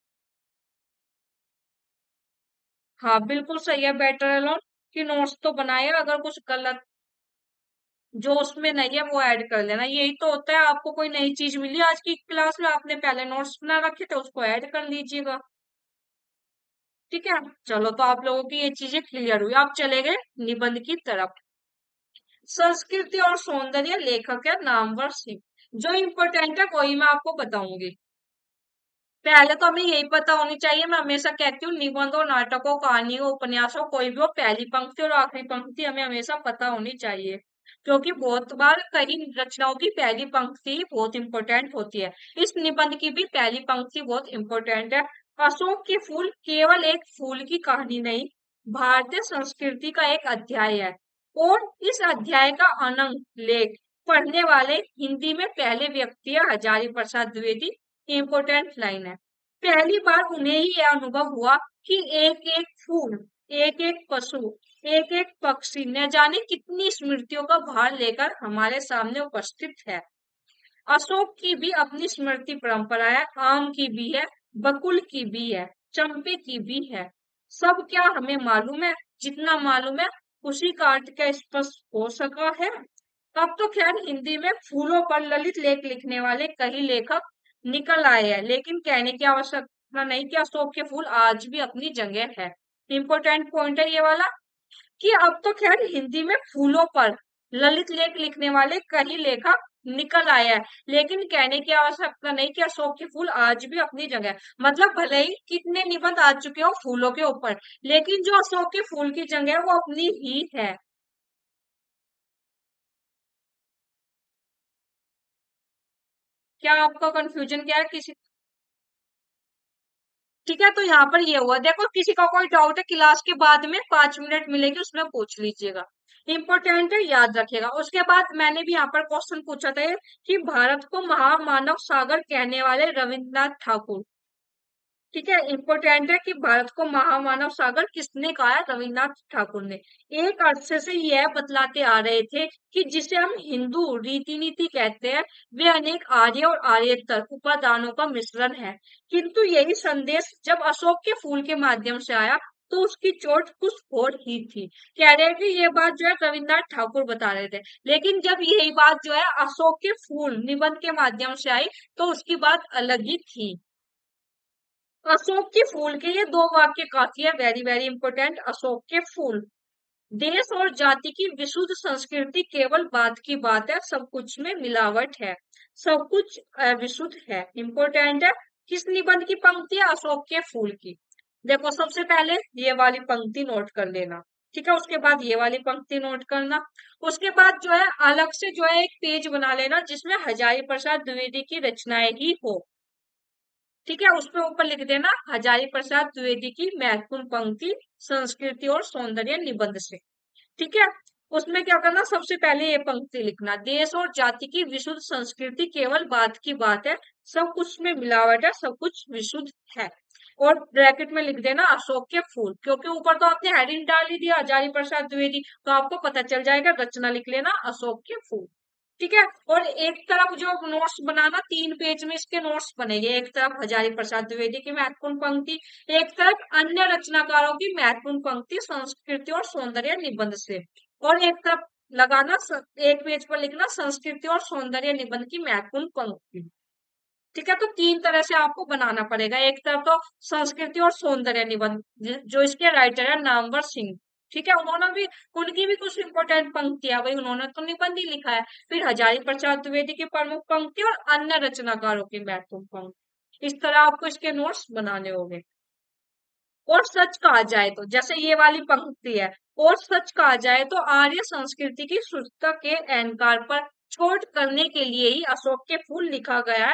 हाँ बिल्कुल सही है, बेटर अलोन की नोट्स तो बनाए, अगर कुछ गलत जो उसमें नहीं है वो ऐड कर लेना। यही तो होता है, आपको कोई नई चीज मिली आज की क्लास में, आपने पहले नोट्स बना रखे थे, उसको ऐड कर लीजिएगा। ठीक है, चलो तो आप लोगों की ये चीजें क्लियर हुई, आप चले गए निबंध की तरफ। संस्कृति और सौंदर्य लेखक है नामवर सिंह। जो इम्पोर्टेंट है वही मैं आपको बताऊंगी। पहले तो हमें यही पता होनी चाहिए, मैं हमेशा कहती हूँ निबंधों, नाटकों, कहानियों, उपन्यासों, कोई भी हो, पहली पंक्ति और आखिरी पंक्ति हमें हमेशा पता होनी चाहिए। क्योंकि बहुत बार कई रचनाओं की पहली पंक्ति बहुत इंपॉर्टेंट होती है। इस निबंध की भी पहली पंक्ति बहुत इंपॉर्टेंट है। अशोक के फूल केवल एक फूल की कहानी नहीं, भारतीय संस्कृति का एक अध्याय है। और इस अध्याय का अनंग लेख पढ़ने वाले हिंदी में पहले व्यक्ति है हजारी प्रसाद द्विवेदी। इम्पोर्टेंट लाइन है। पहली बार उन्हें ही यह अनुभव हुआ कि एक एक फूल, एक एक पशु, एक एक पक्षी न जाने कितनी स्मृतियों का भार लेकर हमारे सामने उपस्थित है। अशोक की भी अपनी स्मृति परंपरा है, आम की भी है, बकुल की भी है, चंपे की भी है। सब क्या हमें मालूम है? जितना मालूम है उसी का अर्थ क्या स्पष्ट हो सका है? अब तो खैर हिंदी में फूलों पर ललित लेख लिखने वाले कई लेखक निकल आए हैं, लेकिन कहने की आवश्यकता नहीं कि अशोक के फूल आज भी अपनी जगह है। इंपॉर्टेंट पॉइंट है ये वाला कि अब तो खैर हिंदी में फूलों पर ललित लेख लिखने वाले कई लेखक निकल आए हैं, लेकिन कहने की आवश्यकता नहीं कि अशोक के फूल आज भी अपनी जगह है। मतलब भले ही कितने निबंध आ चुके हो फूलों के ऊपर, लेकिन जो अशोक के फूल की जगह है वो अपनी ही है। क्या आपका कंफ्यूजन क्या है किसी? ठीक है, तो यहाँ पर ये हुआ, देखो किसी का कोई डाउट है क्लास के बाद में 5 मिनट मिलेगी उसमें पूछ लीजिएगा। इंपॉर्टेंट है, याद रखिएगा। उसके बाद मैंने भी यहाँ पर क्वेश्चन पूछा था कि भारत को महामानव सागर कहने वाले रविन्द्रनाथ ठाकुर। ठीक है, इंपॉर्टेंट है कि भारत को महामानव सागर किसने कहा है? रविन्द्रनाथ ठाकुर ने। एक अरसे से यह बतलाते आ रहे थे कि जिसे हम हिंदू रीति नीति कहते हैं वे अनेक आर्य और आर्येतर उपादानों का मिश्रण है। किंतु यही संदेश जब अशोक के फूल के माध्यम से आया तो उसकी चोट कुछ और ही थी। कह रहे हैं कि ये बात जो है रविन्द्रनाथ ठाकुर बता रहे थे, लेकिन जब यही बात जो है अशोक के फूल निबंध के माध्यम से आई तो उसकी बात अलग ही थी। अशोक के फूल के ये दो वाक्य काफी है, वेरी वेरी इंपॉर्टेंट। अशोक के फूल, देश और जाति की विशुद्ध संस्कृति केवल बात की बात है, सब कुछ में मिलावट है, सब कुछ विशुद्ध है। इंपॉर्टेंट है। किस निबंध की पंक्ति है? अशोक के फूल की। देखो सबसे पहले ये वाली पंक्ति नोट कर लेना। ठीक है, उसके बाद ये वाली पंक्ति नोट करना। उसके बाद जो है अलग से जो है एक पेज बना लेना जिसमें हजारी प्रसाद द्विवेदी की रचनाएं ही हो। ठीक है, उसपे ऊपर लिख देना हजारी प्रसाद द्विवेदी की महत्वपूर्ण पंक्ति संस्कृति और सौंदर्य निबंध से। ठीक है, उसमें क्या करना, सबसे पहले ये पंक्ति लिखना, देश और जाति की विशुद्ध संस्कृति केवल बात की बात है, सब कुछ में मिलावट है, सब कुछ विशुद्ध है। और ब्रैकेट में लिख देना अशोक के फूल, क्योंकि ऊपर तो आपने हेडिंग डाल ही दिया हजारी प्रसाद द्विवेदी, तो आपको पता चल जाएगा, रचना लिख लेना अशोक के फूल। ठीक है, और एक तरफ जो नोट्स बनाना, 3 पेज में इसके नोट्स बनेंगे। एक तरफ हजारी प्रसाद द्विवेदी की महत्वपूर्ण पंक्ति, एक तरफ अन्य रचनाकारों की महत्वपूर्ण पंक्ति संस्कृति और सौंदर्य निबंध से, और एक तरफ लगाना एक पेज पर लिखना संस्कृति और सौंदर्य निबंध की महत्वपूर्ण पंक्ति। ठीक है, तो 3 तरह से आपको बनाना पड़ेगा। एक तरफ तो संस्कृति और सौंदर्य निबंध, जो इसके राइटर है नामवर सिंह। ठीक है, उन्होंने भी, उनकी भी कुछ इंपॉर्टेंट पंक्तियां, भाई उन्होंने तो निबंध ही लिखा है। फिर हजारी प्रसाद द्विवेदी की प्रमुख पंक्ति और अन्य रचनाकारों की महत्वपूर्ण पंक्ति, इस तरह आपको इसके नोट्स बनाने होंगे। और सच कहा जाए तो, जैसे ये वाली पंक्ति है, और सच कहा जाए तो आर्य संस्कृति की शुद्धता के अहंकार पर चोट करने के लिए ही अशोक के फूल लिखा गया है।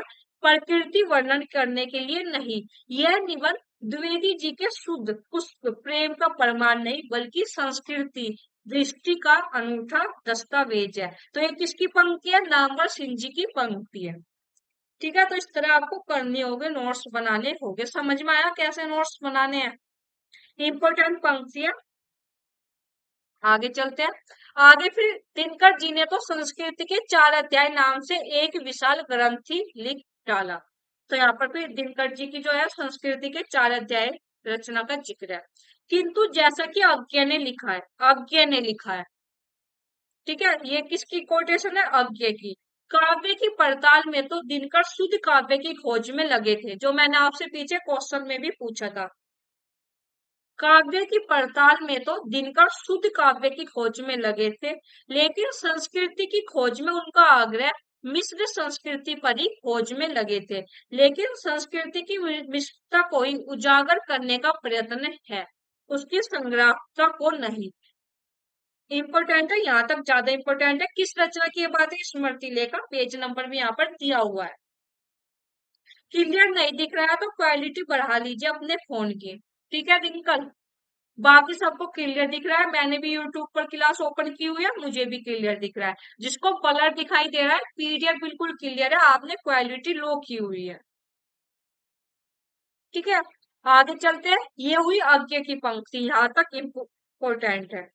प्रकृति वर्णन करने के लिए नहीं। यह निबंध द्विवेदी जी के शुद्ध पुष्प प्रेम का प्रमाण नहीं बल्कि संस्कृति दृष्टि का अनूठा दस्तावेज है। तो ये किसकी पंक्ति है? नामवर सिंह जी की पंक्ति है। ठीक है, तो इस तरह आपको करने होंगे, नोट्स बनाने होंगे। समझ में आया कैसे नोट्स बनाने हैं? इंपॉर्टेंट पंक्तियां। आगे चलते हैं। आगे फिर दिनकर जी ने तो संस्कृत के 4 अध्याय नाम से एक विशाल ग्रंथ ही लिख डाला। तो यहाँ पर फिर दिनकर जी की जो है संस्कृति के 4 अध्याय रचना का जिक्र है। किंतु जैसा कि अज्ञे ने लिखा है, अज्ञे ने लिखा है, ठीक है, ये किसकी कोटेशन है? अज्ञे की। काव्य की पड़ताल में तो दिनकर शुद्ध काव्य की खोज में लगे थे, जो मैंने आपसे पीछे क्वेश्चन में भी पूछा था। काव्य की पड़ताल में तो दिनकर शुद्ध काव्य की खोज में लगे थे, लेकिन संस्कृति की खोज में उनका आग्रह मिश्र संस्कृति पर ही खोज में लगे थे। लेकिन संस्कृति की मिश्रता को ही उजागर करने का प्रयत्न है, उसकी संग्राहकता को नहीं। इंपॉर्टेंट है, यहाँ तक ज्यादा इंपॉर्टेंट है। किस रचना की बात है? स्मृति लेखा। पेज नंबर भी यहाँ पर दिया हुआ है। क्लियर नहीं दिख रहा है तो क्वालिटी बढ़ा लीजिए अपने फोन की। ठीक है दिनकर, बाकी सबको क्लियर दिख रहा है। मैंने भी यूट्यूब पर क्लास ओपन की हुई है, मुझे भी क्लियर दिख रहा है। जिसको ब्लर दिखाई दे रहा है, पीडीएफ बिल्कुल क्लियर है, आपने क्वालिटी लो की हुई है। ठीक है, आगे चलते हैं। ये हुई आज्ञा की पंक्ति, यहाँ तक इम्पोर्टेंट है।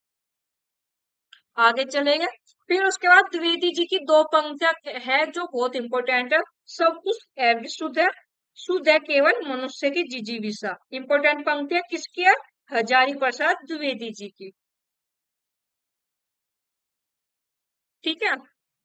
आगे चलेंगे। फिर उसके बाद द्विवेदी जी की 2 पंक्तियां है जो बहुत इंपॉर्टेंट है। सब कुछ शुद्ध है, शुद्ध है केवल मनुष्य की जिजीविषा। इंपॉर्टेंट पंक्तियां किसकी है? हजारी प्रसाद द्विवेदी जी की। ठीक है,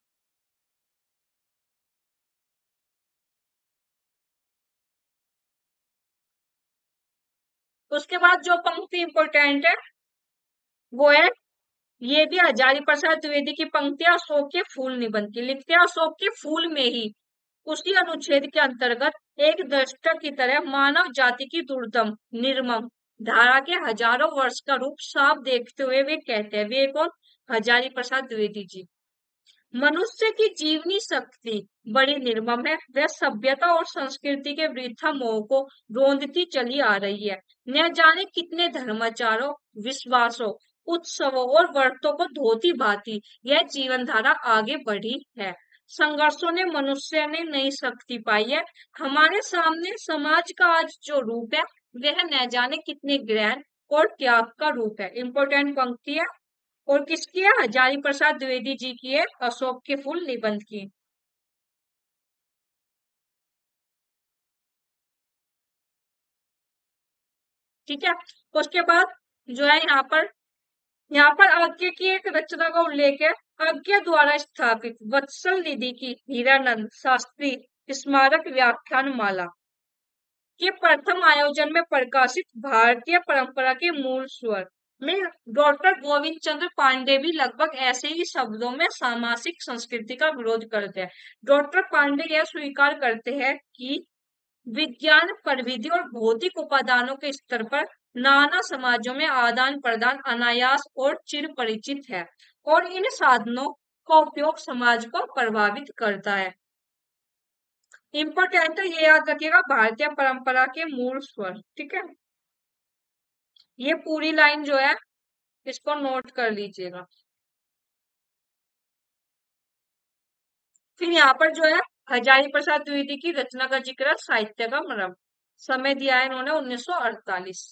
उसके बाद जो पंक्ति इंपॉर्टेंट है वो है, ये भी हजारी प्रसाद द्विवेदी की पंक्तियां अशोक के फूल निबंध की। लिखते हैं अशोक के फूल में ही उसी अनुच्छेद के अंतर्गत एक दृष्टा की तरह मानव जाति की दुर्दम निर्मम धारा के हजारों वर्ष का रूप साफ देखते हुए वे कहते हैं, वे कौन? हजारी प्रसाद द्विवेदी जी। मनुष्य की जीवनी शक्ति बड़ी निर्मम है, वह सभ्यता और संस्कृति के वृथा मोह को रोंदती चली आ रही है। न जाने कितने धर्माचारों, विश्वासों, उत्सवों और व्रतों को धोती भांति यह जीवन धारा आगे बढ़ी है। संघर्षों ने मनुष्य ने नई शक्ति पाई है। हमारे सामने समाज का आज जो रूप है वह न जाने कितने ग्रहण और त्याग का रूप है। इंपॉर्टेंट पंक्ति है, और किसकी है? हजारी प्रसाद द्विवेदी जी की है, अशोक के फूल निबंध की। ठीक है, उसके बाद जो है यहाँ पर आज्ञा की एक रचना का उल्लेख है। आज्ञा द्वारा स्थापित वत्सल निधि की हीरानंद शास्त्री स्मारक व्याख्यान माला के प्रथम आयोजन में प्रकाशित भारतीय परंपरा के मूल स्वर में डॉक्टर गोविंद चंद्र पांडे भी लगभग ऐसे ही शब्दों में सामाजिक संस्कृति का विरोध करते हैं। डॉक्टर पांडे यह स्वीकार करते हैं कि विज्ञान प्रविधि और भौतिक उपादानों के स्तर पर नाना समाजों में आदान प्रदान अनायास और चिर परिचित है, और इन साधनों का उपयोग समाज को प्रभावित करता है। इंपॉर्टेंट है, ये याद रखिएगा, भारतीय परंपरा के मूल स्वर। ठीक है, ये पूरी लाइन जो है इसको नोट कर लीजिएगा। फिर यहाँ पर जो है हजारी प्रसाद द्विवेदी की रचना का जिक्र है, साहित्य का मरम। समय दिया है इन्होंने 1948।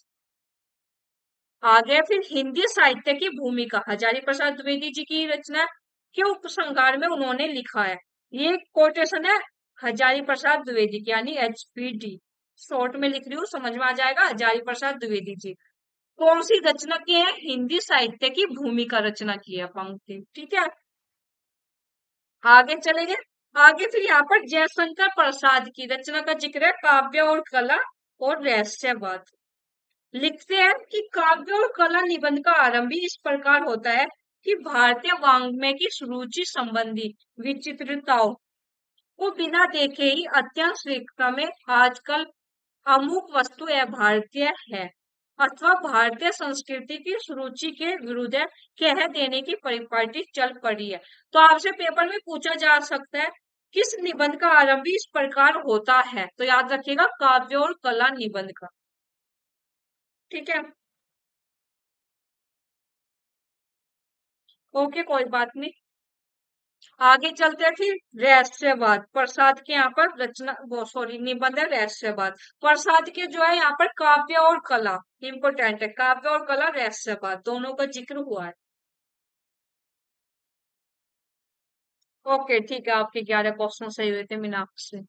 आगे फिर हिंदी साहित्य की भूमिका, हजारी प्रसाद द्विवेदी जी की रचना के उपसंहार में उन्होंने लिखा है। ये कोटेशन है हजारी प्रसाद द्विवेदी की, यानी HPD। शॉर्ट में लिख रही हूँ, समझ में आ जाएगा। हजारी प्रसाद द्विवेदी जी कौन सी रचना की है? हिंदी साहित्य की भूमिका रचना की है पंक्ति। ठीक है, आगे चलेंगे। आगे फिर यहाँ पर जयशंकर प्रसाद की रचना का जिक्र है, काव्य और कला और रहस्यवाद। लिखते हैं कि काव्य और कला निबंध का आरंभ ही इस प्रकार होता है कि भारतीय वाङ्मय की सुरुचि संबंधी विचित्रताओं को बिना देखे ही अत्यंत शीघ्रता में आजकल अमुक वस्तु यह भारतीय है अथवा भारतीय संस्कृति की सुरुचि के विरुद्ध है कह देने की परिपाटी चल पड़ी है। तो आपसे पेपर में पूछा जा सकता है किस निबंध का आरंभ इस प्रकार होता है? तो याद रखिएगा, काव्य और कला निबंध का। ठीक है, ओके, कोई बात नहीं। आगे चलते हैं फिर। रहस्यवाद, प्रसाद के यहाँ पर रचना, वो सॉरी, निबंध है रहस्यवाद। प्रसाद के जो है यहाँ पर काव्य और कला इंपोर्टेंट है, काव्य और कला रहस्यवाद दोनों का जिक्र हुआ है। ओके ठीक है, आपके 11 क्वेश्चन सही हुए थे मीनाक्षी से।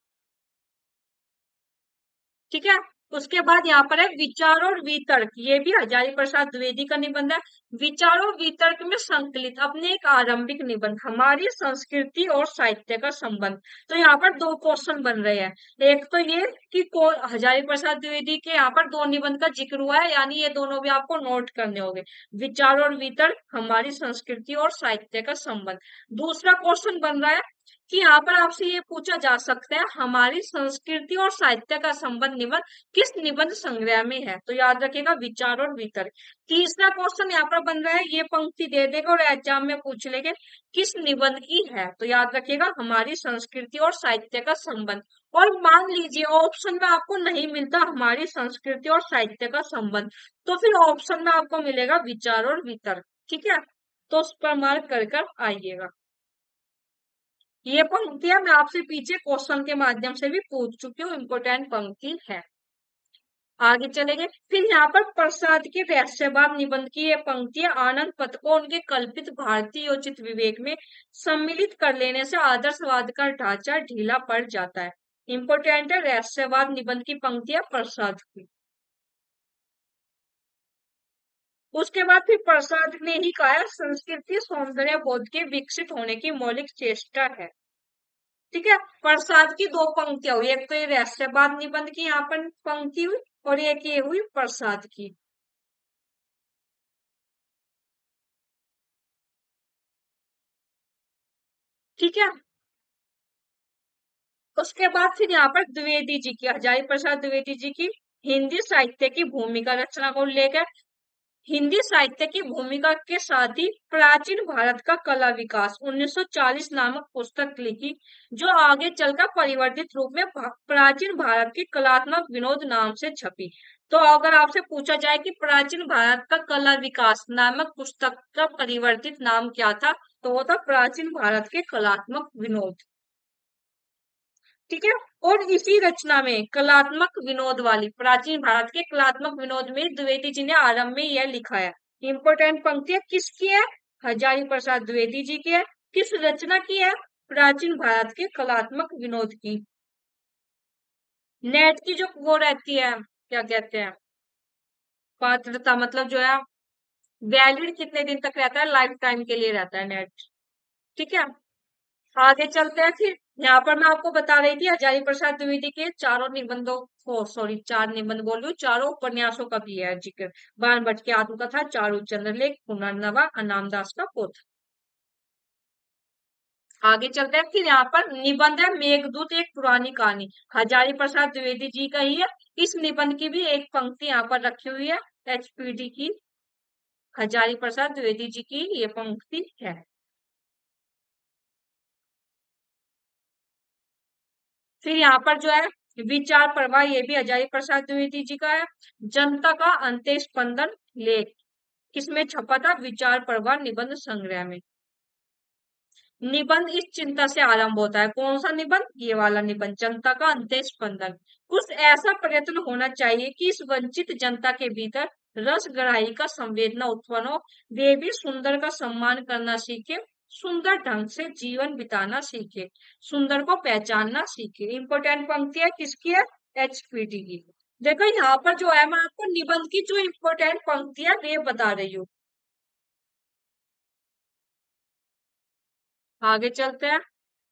ठीक है, उसके बाद यहाँ पर है विचार और वितर्क, ये भी हजारी प्रसाद द्विवेदी का निबंध है। विचार और वितर्क में संकलित अपने एक आरंभिक निबंध हमारी संस्कृति और साहित्य का संबंध। तो यहाँ पर दो क्वेश्चन बन रहे हैं। एक तो ये कि हजारी प्रसाद द्विवेदी के यहाँ पर दो निबंध का जिक्र हुआ है, यानी ये दोनों भी आपको नोट करने होंगे। विचार और वितर्क हमारी संस्कृति और साहित्य का संबंध। दूसरा क्वेश्चन बन रहा है कि यहाँ पर आपसे ये पूछा जा सकता है हमारी संस्कृति और साहित्य का संबंध निबंध किस निबंध संग्रह में है? तो याद रखिएगा विचार और वितर्क। तीसरा क्वेश्चन यहाँ पर बन रहा है, ये पंक्ति दे देगा और एग्जाम में पूछ लेंगे किस निबंध की है? तो याद रखिएगा हमारी संस्कृति और साहित्य का संबंध। और मान लीजिए ऑप्शन में आपको नहीं मिलता हमारी संस्कृति और साहित्य का संबंध, तो फिर ऑप्शन में आपको मिलेगा विचार और वितर्क। ठीक है, तो उस पर मार्क कर आइएगा। ये पंक्तियां मैं आपसे पीछे क्वेश्चन के माध्यम से भी पूछ चुकी हूँ, इंपोर्टेंट पंक्ति है। आगे चलेंगे फिर यहाँ पर प्रसाद के रहस्यवाद निबंध की ये पंक्तियां आनंद पथ को उनके कल्पित भारतीय योजित विवेक में सम्मिलित कर लेने से आदर्शवाद का ढांचा ढीला पड़ जाता है। इंपोर्टेंट है रहस्यवाद निबंध की पंक्तियां प्रसाद की। उसके बाद फिर प्रसाद ने ही कहा संस्कृति सौंदर्य बोध के विकसित होने की मौलिक चेष्टा है। ठीक है, प्रसाद की दो पंक्तियां हुई, एक तो ये रहस्यवाद निबंध की यहाँ पर पंक्ति हुई और एक ये हुई प्रसाद की। ठीक है, उसके बाद फिर यहाँ पर द्विवेदी जी की, हजारी प्रसाद द्विवेदी जी की हिंदी साहित्य की भूमिका रचना को उल्लेख है। हिंदी साहित्य की भूमिका के साथ ही प्राचीन भारत का कला विकास 1940 नामक पुस्तक लिखी, जो आगे चलकर परिवर्तित रूप में प्राचीन भारत के कलात्मक विनोद नाम से छपी। तो अगर आपसे पूछा जाए कि प्राचीन भारत का कला विकास नामक पुस्तक का परिवर्तित नाम क्या था, तो वो था प्राचीन भारत के कलात्मक विनोद। ठीक है, और इसी रचना में कलात्मक विनोद वाली प्राचीन भारत के कलात्मक विनोद में द्विवेदी जी ने आरंभ में यह लिखा है। इंपोर्टेंट पंक्ति है, किसकी है? हजारी प्रसाद द्विवेदी जी की है। किस रचना की है? प्राचीन भारत के कलात्मक विनोद की। नेट की जो वो रहती है, क्या कहते हैं, पात्रता, मतलब जो है वैलिड कितने दिन तक रहता है, लाइफ टाइम के लिए रहता है नेट। ठीक है, आगे चलते हैं फिर। यहाँ पर मैं आपको बता रही थी हजारी प्रसाद द्विवेदी के चारों निबंधों को, सॉरी, चार निबंध बोल रही हूँ, चारों उपन्यासों का भी है जिक्र। बाण भट्ट की आत्मकथा, चारु चंद्रलेख, पुनर्नवा, अनामदास का पोथ। आगे चलते हैं फिर। यहाँ पर निबंध है मेघदूत एक पुरानी कहानी, हजारी प्रसाद द्विवेदी जी का ही है। इस निबंध की भी एक पंक्ति यहाँ पर रखी हुई है, एचपीडी की, हजारी प्रसाद द्विवेदी जी की ये पंक्ति है। फिर यहाँ पर जो है विचार प्रवाह, ये भी हजारी प्रसाद द्विवेदी जी का है। जनता का अंत्य स्पंदन लेख किसमें छपा था? विचार प्रवाह निबंध संग्रह में। निबंध इस चिंता से आरंभ होता है, कौन सा निबंध? ये वाला निबंध, जनता का अंत्य स्पंदन। कुछ ऐसा प्रयत्न होना चाहिए कि इस वंचित जनता के भीतर रस ग्रही का संवेदना उत्पन्न हो, वे भी सुंदर का सम्मान करना सीखे, सुंदर ढंग से जीवन बिताना सीखे, सुंदर को पहचानना सीखे। इंपोर्टेंट पंक्ति है, किसकी है? एचपीडी की। देखो यहाँ पर जो है, मैं आपको निबंध की जो इम्पोर्टेंट पंक्ति है वे बता रही हूँ। आगे चलते हैं।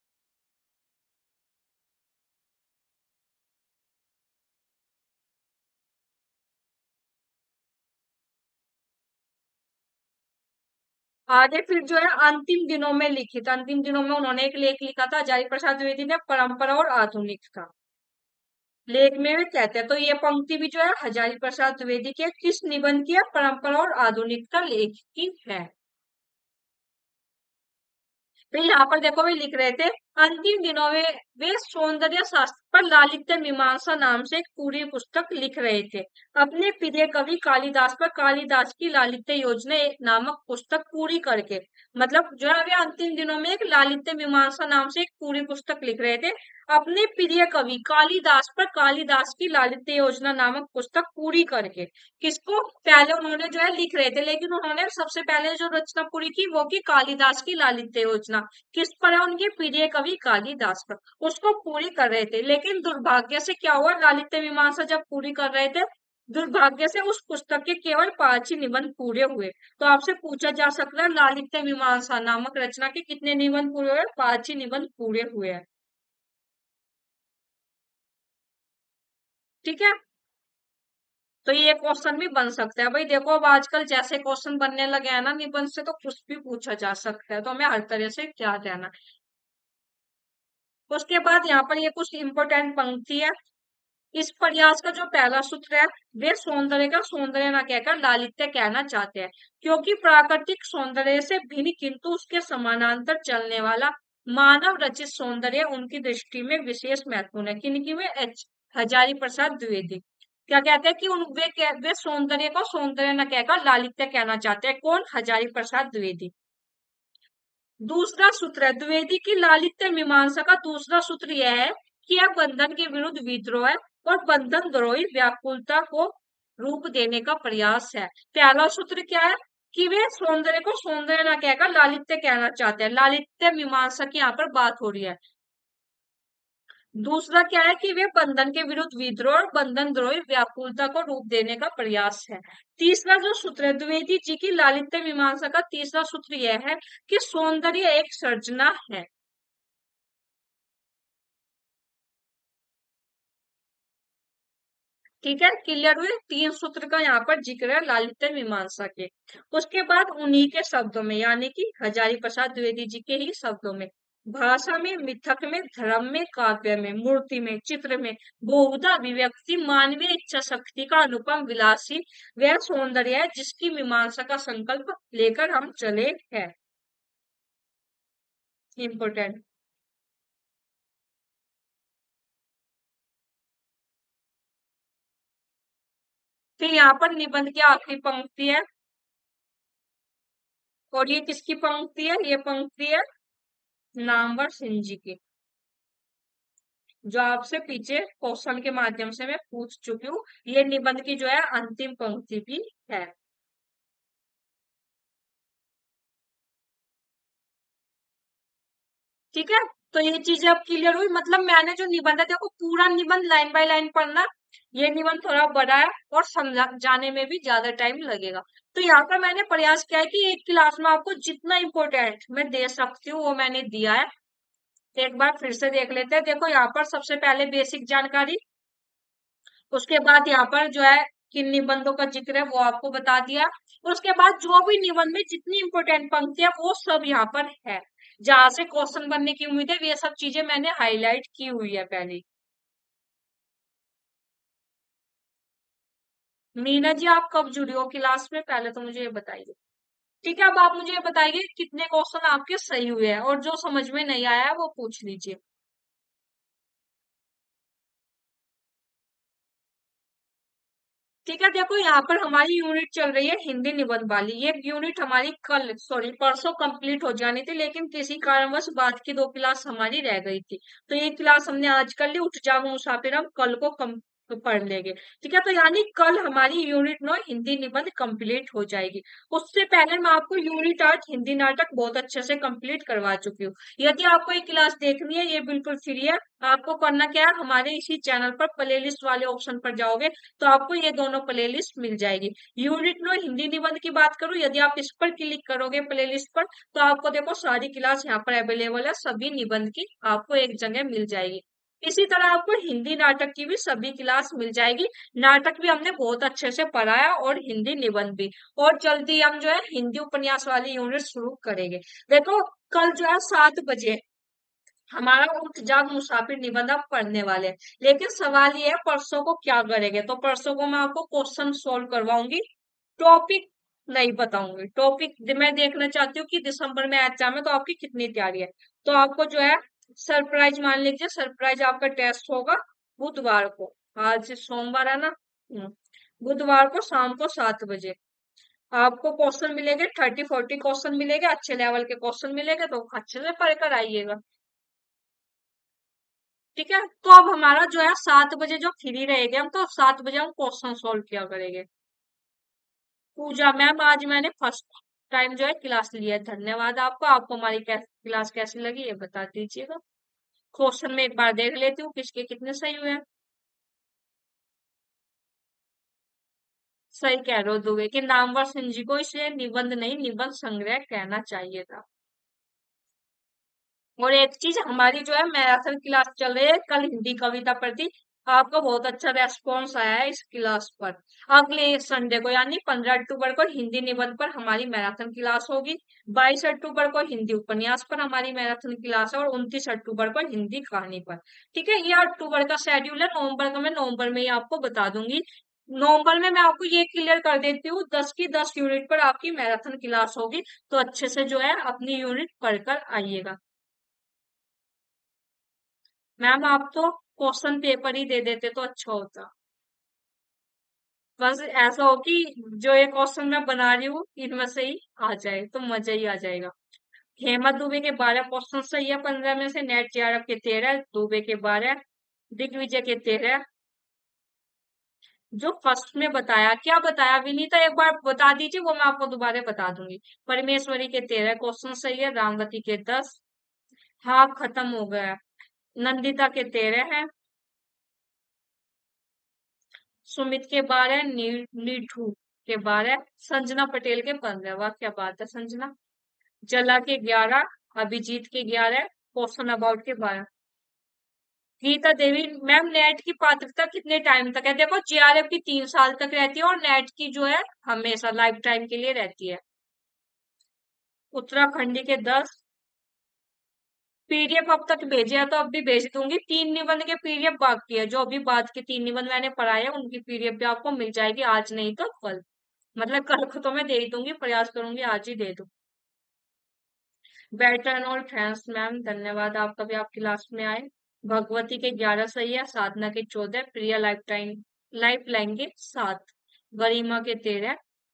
आगे फिर जो है अंतिम दिनों में लिखित, अंतिम दिनों में उन्होंने एक लेख लिखा था हजारी प्रसाद द्विवेदी ने, परंपरा और आधुनिकता। लेख में वे कहते हैं, तो ये पंक्ति भी जो है हजारी प्रसाद द्विवेदी के किस निबंध की है? परंपरा और आधुनिकता लेख की है। फिर यहाँ पर देखो वे लिख रहे थे अंतिम दिनों में वे सौंदर्य शास्त्र पर लालित्य मीमांसा नाम से एक पूरी पुस्तक लिख रहे थे। अपने प्रिय कवि कालिदास पर कालिदास की लालित्य योजना नामक पुस्तक पूरी करके, मतलब जो है वे अंतिम दिनों में एक लालित्य मीमांसा नाम से एक पूरी पुस्तक लिख रहे थे। अपने प्रिय कवि कालिदास पर कालिदास की लालित्य योजना नामक पुस्तक पूरी करके, किसको पहले उन्होंने जो है लिख रहे थे, लेकिन उन्होंने सबसे पहले जो रचना पूरी की वो की कालिदास की लालित्य योजना। किस पर है? उनके प्रिय कवि कालिदास पर। उसको पूरी कर रहे थे, लेकिन दुर्भाग्य से क्या हुआ, लालित्य मीमांसा जब पूरी कर रहे थे, दुर्भाग्य से उस पुस्तक के केवल 5 ही निबंध पूरे हुए। तो आपसे पूछा जा सकता है लालित्य मीमांसा नामक रचना के कितने निबंध पूरे हुए? 5 ही निबंध पूरे हुए हैं। ठीक है, तो ये क्वेश्चन भी बन सकता है। भाई देखो, अब आजकल जैसे क्वेश्चन बनने लगे हैं ना निबंध से, तो कुछ भी पूछा जा सकता है, तो हमें हर तरह से क्या रहना। उसके बाद यहाँ पर ये कुछ इंपॉर्टेंट पंक्ति है। इस प्रयास का जो पहला सूत्र है, वे सौंदर्य का सौंदर्य न कहकर लालित्य कहना चाहते हैं, क्योंकि प्राकृतिक सौंदर्य से भिन्न किंतु उसके समानांतर चलने वाला मानव रचित सौंदर्य उनकी दृष्टि में विशेष महत्वपूर्ण है। किनकी में? हजारी प्रसाद द्विवेदी। क्या कहते हैं कि वे सौंदर्य को सौंदर्य न कहकर लालित्य कहना चाहते हैं। कौन? हजारी प्रसाद द्विवेदी। दूसरा सूत्र है द्विवेदी की लालित्य मीमांसा का दूसरा सूत्र यह है कि यह बंधन के विरुद्ध विद्रोह है और बंधन द्रोही व्याकुलता को रूप देने का प्रयास है। पहला सूत्र क्या है? कि वे सौंदर्य को सौंदर्य न कहकर लालित्य कहना चाहते हैं, लालित्य मीमांसा की यहाँ पर बात हो रही है। दूसरा क्या है? कि वे बंधन के विरुद्ध विद्रोह और बंधन द्रोही व्याकुलता को रूप देने का प्रयास है। तीसरा जो सूत्र है द्विवेदी जी की लालित्य मीमांसा का तीसरा सूत्र यह है कि सौंदर्य एक सर्जना है। ठीक है, क्लियर हुए? 3 सूत्र का यहाँ पर जिक्र है लालित्य मीमांसा के। उसके बाद उन्हीं के शब्दों में, यानी कि हजारी प्रसाद द्विवेदी जी के ही शब्दों में, भाषा में, मिथक में, धर्म में, काव्य में, मूर्ति में, चित्र में बहुधा अभिव्यक्ति मानवीय इच्छा शक्ति का अनुपम विलासी वह सौंदर्य है जिसकी मीमांसा का संकल्प लेकर हम चले हैं। इम्पोर्टेंट। फिर यहाँ पर निबंध की आखिरी पंक्ति है, और ये किसकी पंक्ति है? ये पंक्ति है नामवर सिंह जी की, जो आपसे पीछे क्वेश्चन के माध्यम से मैं पूछ चुकी हूँ। ये निबंध की जो है अंतिम पंक्ति भी है। ठीक है, तो ये चीजें अब क्लियर हुई। मतलब मैंने जो निबंध है, देखो पूरा निबंध लाइन बाय लाइन पढ़ना, ये निबंध थोड़ा बड़ा है और समझा जाने में भी ज्यादा टाइम लगेगा। तो यहाँ पर मैंने प्रयास किया है कि एक क्लास में आपको जितना इम्पोर्टेंट मैं दे सकती हूँ वो मैंने दिया है। एक बार फिर से देख लेते हैं। देखो यहाँ पर सबसे पहले बेसिक जानकारी, उसके बाद यहाँ पर जो है किन निबंधों का जिक्र है वो आपको बता दिया। उसके बाद जो भी निबंध में जितनी इंपॉर्टेंट पंक्ति है वो सब यहाँ पर है, जहां से क्वेश्चन बनने की उम्मीद है, ये सब चीजें मैंने हाईलाइट की हुई है पहले ही। मीना जी, आप कब जुड़ी हो क्लास में, पहले तो मुझे ये बताइए। ठीक है, अब आप मुझे ये बताइए कितने क्वेश्चन आपके सही हुए हैं, और जो समझ में नहीं आया है वो पूछ लीजिए। ठीक है, देखो यहाँ पर हमारी यूनिट चल रही है हिंदी निबंध वाली। ये यूनिट हमारी कल, सॉरी परसों कंप्लीट हो जानी थी, लेकिन किसी कारणवश बाद की 2 क्लास हमारी रह गई थी। तो ये क्लास हमने आज कर ली, उठ जाओ मुसाफिर, हम कल को कम पढ़ लेंगे। ठीक है, तो यानी कल हमारी यूनिट 9 हिंदी निबंध कंप्लीट हो जाएगी। उससे पहले मैं आपको यूनिट 8 हिंदी नाटक बहुत अच्छे से कंप्लीट करवा चुकी हूँ। यदि आपको ये क्लास देखनी है, ये बिल्कुल फ्री है। आपको करना क्या है, हमारे इसी चैनल पर प्लेलिस्ट वाले ऑप्शन पर जाओगे तो आपको ये दोनों प्लेलिस्ट मिल जाएगी। यूनिट 9 हिंदी निबंध की बात करूं, यदि आप इस पर क्लिक करोगे प्लेलिस्ट पर, तो आपको देखो सारी क्लास यहाँ पर अवेलेबल है, सभी निबंध की आपको एक जगह मिल जाएगी। इसी तरह आपको हिंदी नाटक की भी सभी क्लास मिल जाएगी। नाटक भी हमने बहुत अच्छे से पढ़ाया और हिंदी निबंध भी। और जल्दी हम जो है हिंदी उपन्यास वाली यूनिट शुरू करेंगे। देखो कल जो है 7 बजे हमारा उठ जाग मुसाफिर निबंध आप पढ़ने वाले हैं। लेकिन सवाल ये है परसों को क्या करेंगे, तो परसों को मैं आपको क्वेश्चन सोल्व करवाऊंगी, टॉपिक नहीं बताऊंगी। टॉपिक मैं देखना चाहती हूँ कि दिसंबर में एग्जाम है तो आपकी कितनी तैयारी है। तो आपको जो है सरप्राइज मान लीजिए, सरप्राइज आपका टेस्ट होगा बुधवार को। आज सोमवार है ना। बुधवार को शाम को 7 बजे आपको क्वेश्चन मिलेंगे, 30-40 क्वेश्चन मिलेंगे, अच्छे लेवल के क्वेश्चन मिलेंगे, तो अच्छे से पढ़ कर आइएगा। ठीक है, तो अब हमारा जो है 7 बजे जो फ्री रहेंगे हम, तो 7 बजे हम क्वेश्चन सोल्व किया करेंगे। पूजा मैम, आज मैंने फर्स्ट टाइम जो है क्लास लिया है। धन्यवाद आपको। आपको हमारी क्लास कैसी लगी ये बता दीजिएगा। क्वेश्चन में एक बार देख लेती हूँ किसके कितने सही हुए हैं। सही कह रहे हो दुबे कि नामवर सिंह जी को इसे निबंध नहीं निबंध संग्रह कहना चाहिए था। और एक चीज, हमारी जो है मैराथन क्लास चल रही है, कल हिंदी कविता पर थी। आपका बहुत अच्छा रेस्पॉन्स आया है इस क्लास पर। अगले संडे को यानी 15 अक्टूबर को हिंदी निबंध पर हमारी मैराथन क्लास होगी। 22 अक्टूबर को हिंदी उपन्यास पर हमारी मैराथन क्लास है, और 29 अक्टूबर को हिंदी कहानी पर। ठीक है, ये अक्टूबर का शेड्यूल है। नवंबर का मैं नवंबर में ही आपको बता दूंगी। नवंबर में मैं आपको ये क्लियर कर देती हूँ, 10 की 10 यूनिट पर आपकी मैराथन क्लास होगी। तो अच्छे से जो है अपनी यूनिट पढ़कर आइएगा। मैम, आप तो क्वेश्चन पेपर ही दे देते तो अच्छा होता। बस ऐसा हो कि जो ये क्वेश्चन मैं बना रही हूँ इनमें से ही आ जाए तो मजा ही आ जाएगा। हेमा दुबे के 12 क्वेश्चन सही है, 15 में से। नेट जेआरएफ के 13, दुबे के 12, दिग्विजय के 13। जो फर्स्ट में बताया, क्या बताया विनीता, एक बार बता दीजिए, वो मैं आपको दोबारा बता दूंगी। परमेश्वरी के 13 क्वेश्चन सही है, रामवती के 10। हाँ, खत्म हो गया। नंदिता के 13 है, सुमित के 12, नीठू के 12, संजना पटेल के 15। वाह क्या बात है संजना। जला के 11, अभिजीत के 11, क्वेश्चन अबाउट के 12। गीता देवी मैम, नेट की पात्रता कितने टाइम तक है? देखो, जेआरएफ की 3 साल तक रहती है, और नेट की जो है हमेशा लाइफ टाइम के लिए रहती है। उत्तराखंडी के 10। पीडीएफ अब तक भेजे है तो अब भी भेज दूंगी। 3 निबंध के पीडीएफ बाकी है, जो अभी बाद के 3 निबंध मैंने पढ़ाए हैं उनकी पीडीएफ भी आपको मिल जाएगी, आज नहीं तो कल। मतलब कल को तो मैं दे ही दूंगी, प्रयास करूंगी आज ही दे दूं। Better and all thanks ma'am, धन्यवाद आपका भी, आप क्लास में आए। भगवती के 11 सही है, साधना के 14, प्रिया लाइफ लाइन के 7, गरिमा के 13,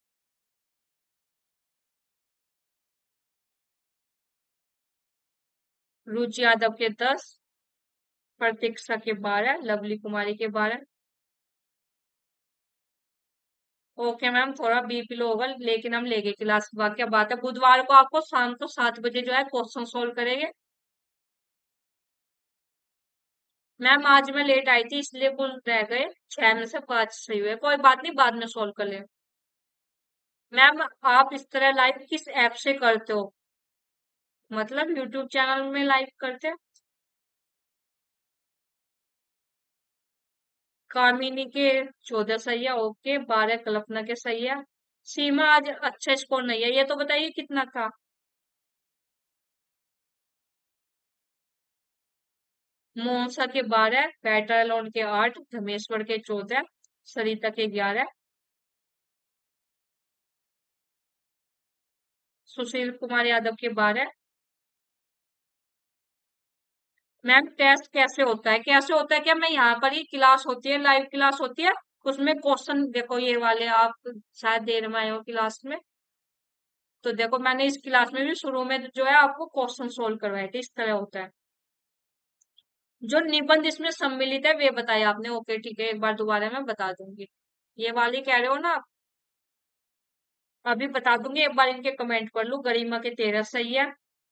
रुचि यादव के 10, प्रतीक्षा के 12, लवली कुमारी के 12। ओके मैम, थोड़ा बीपी लो होगा लेकिन हम लेंगे क्लास। क्या बात है, बुधवार को आपको शाम को 7 बजे जो है क्वेश्चन सोल्व करेंगे। मैम, आज मैं लेट आई थी इसलिए कुल रह गए, 6 में से 5 सही हुए। कोई बात नहीं, बाद में सोल्व कर ले। मैम, आप इस तरह लाइव किस ऐप से करते हो? मतलब यूट्यूब चैनल में लाइव करते हैं? कामिनी के 14 सही है, ओके। 12 कल्पना के सही है। सीमा, आज अच्छा स्कोर नहीं है, ये तो बताइए कितना था? मोहसा के 12, पेट्रालोन के 8, धमेश्वर के 14, सरिता के 11, सुशील कुमार यादव के 12। मैम, टेस्ट कैसे होता है? कैसे होता है क्या? मैं यहाँ पर ही क्लास होती है, लाइव क्लास होती है, उसमें क्वेश्चन देखो ये वाले, आप शायद देर में आए हो क्लास में। तो देखो, मैंने इस क्लास में भी शुरू में जो है आपको क्वेश्चन सोल्व करवाए थे, इस तरह होता है। जो निबंध इसमें सम्मिलित है वे बताए आपने, ओके ठीक है, एक बार दोबारा मैं बता दूंगी। ये वाली कह रहे हो ना आप? अभी बता दूंगी, एक बार इनके कमेंट कर लूं। गरिमा के 13 सही है।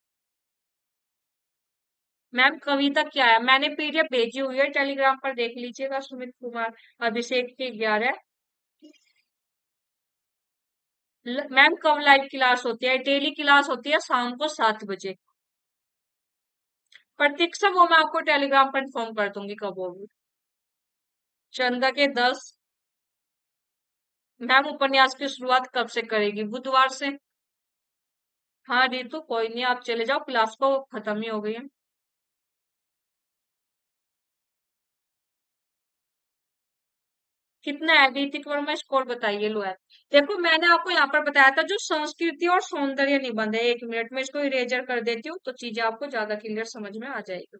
मैम, कविता क्या है? मैंने पीडीएफ भेजी हुई है टेलीग्राम पर, देख लीजिएगा। सुमित कुमार, अभिषेक के 11। मैम, कब लाइव क्लास होती है? डेली क्लास होती है शाम को 7 बजे। प्रतीक्षा, वो मैं आपको टेलीग्राम पर इन्फॉर्म कर दूंगी कब होगी। चंदा के 10। मैम, उपन्यास की शुरुआत कब से करेगी? बुधवार से। हाँ रितु, कोई नहीं, आप चले जाओ, क्लास को खत्म ही हो गई है। कितना है ऋतिक वर्मा, स्कोर बताइए लो यार। देखो मैंने आपको यहाँ पर बताया था जो संस्कृति और सौंदर्य निबंध है, 1 मिनट में इसको इरेजर कर देती हूँ तो चीजें आपको ज्यादा क्लियर समझ में आ जाएगी।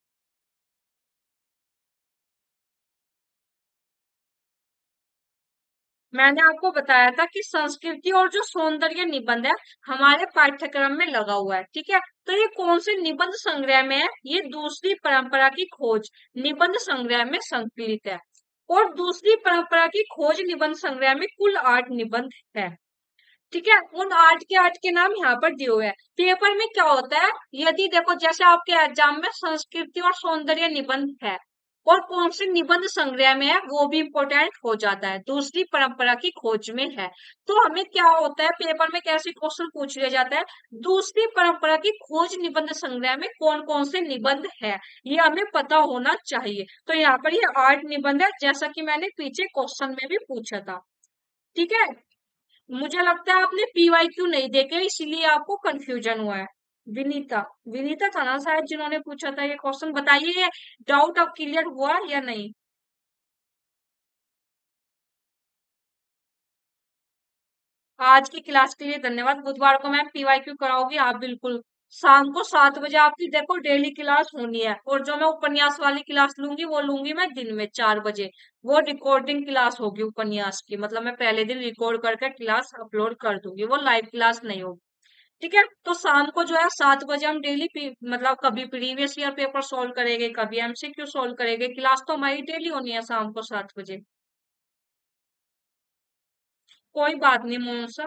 मैंने आपको बताया था कि संस्कृति और जो सौंदर्य निबंध है हमारे पाठ्यक्रम में लगा हुआ है, ठीक है। तो ये कौन से निबंध संग्रह में है? ये दूसरी परंपरा की खोज निबंध संग्रह में संकलित है। और दूसरी परंपरा की खोज निबंध संग्रह में कुल 8 निबंध है, ठीक है। उन 8 के नाम यहाँ पर दिए हुए हैं। पेपर में क्या होता है, यदि देखो जैसे आपके एग्जाम में संस्कृति और सौंदर्य निबंध है और कौन से निबंध संग्रह में है वो भी इंपॉर्टेंट हो जाता है, दूसरी परंपरा की खोज में है। तो हमें क्या होता है पेपर में कैसे क्वेश्चन पूछ लिया जाता है, दूसरी परंपरा की खोज निबंध संग्रह में कौन कौन से निबंध है ये हमें पता होना चाहिए। तो यहाँ पर ये 8 निबंध है जैसा कि मैंने पीछे क्वेश्चन में भी पूछा था, ठीक है। मुझे लगता है आपने पीवाईक्यू नहीं देखे इसीलिए आपको कंफ्यूजन हुआ है। विनीता, विनीता था ना शायद जिन्होंने पूछा था ये क्वेश्चन, बताइए ये डाउट अब क्लियर हुआ या नहीं। आज की क्लास के लिए धन्यवाद। बुधवार को मैम पीवाईक्यू कराओगी आप, बिल्कुल शाम को 7 बजे आपकी देखो डेली क्लास होनी है। और जो मैं उपन्यास वाली क्लास लूंगी वो लूंगी मैं दिन में 4 बजे। वो रिकॉर्डिंग क्लास होगी उपन्यास की, मतलब मैं पहले दिन रिकॉर्ड करके क्लास अपलोड कर दूंगी, वो लाइव क्लास नहीं होगी, ठीक है। तो शाम को जो है 7 बजे हम डेली मतलब कभी प्रीवियस ईयर पेपर सॉल्व करेंगे, कभी एमसीक्यू सॉल्व करेंगे। क्लास तो हमारी डेली होनी है शाम को 7 बजे। कोई बात नहीं मोहन सर।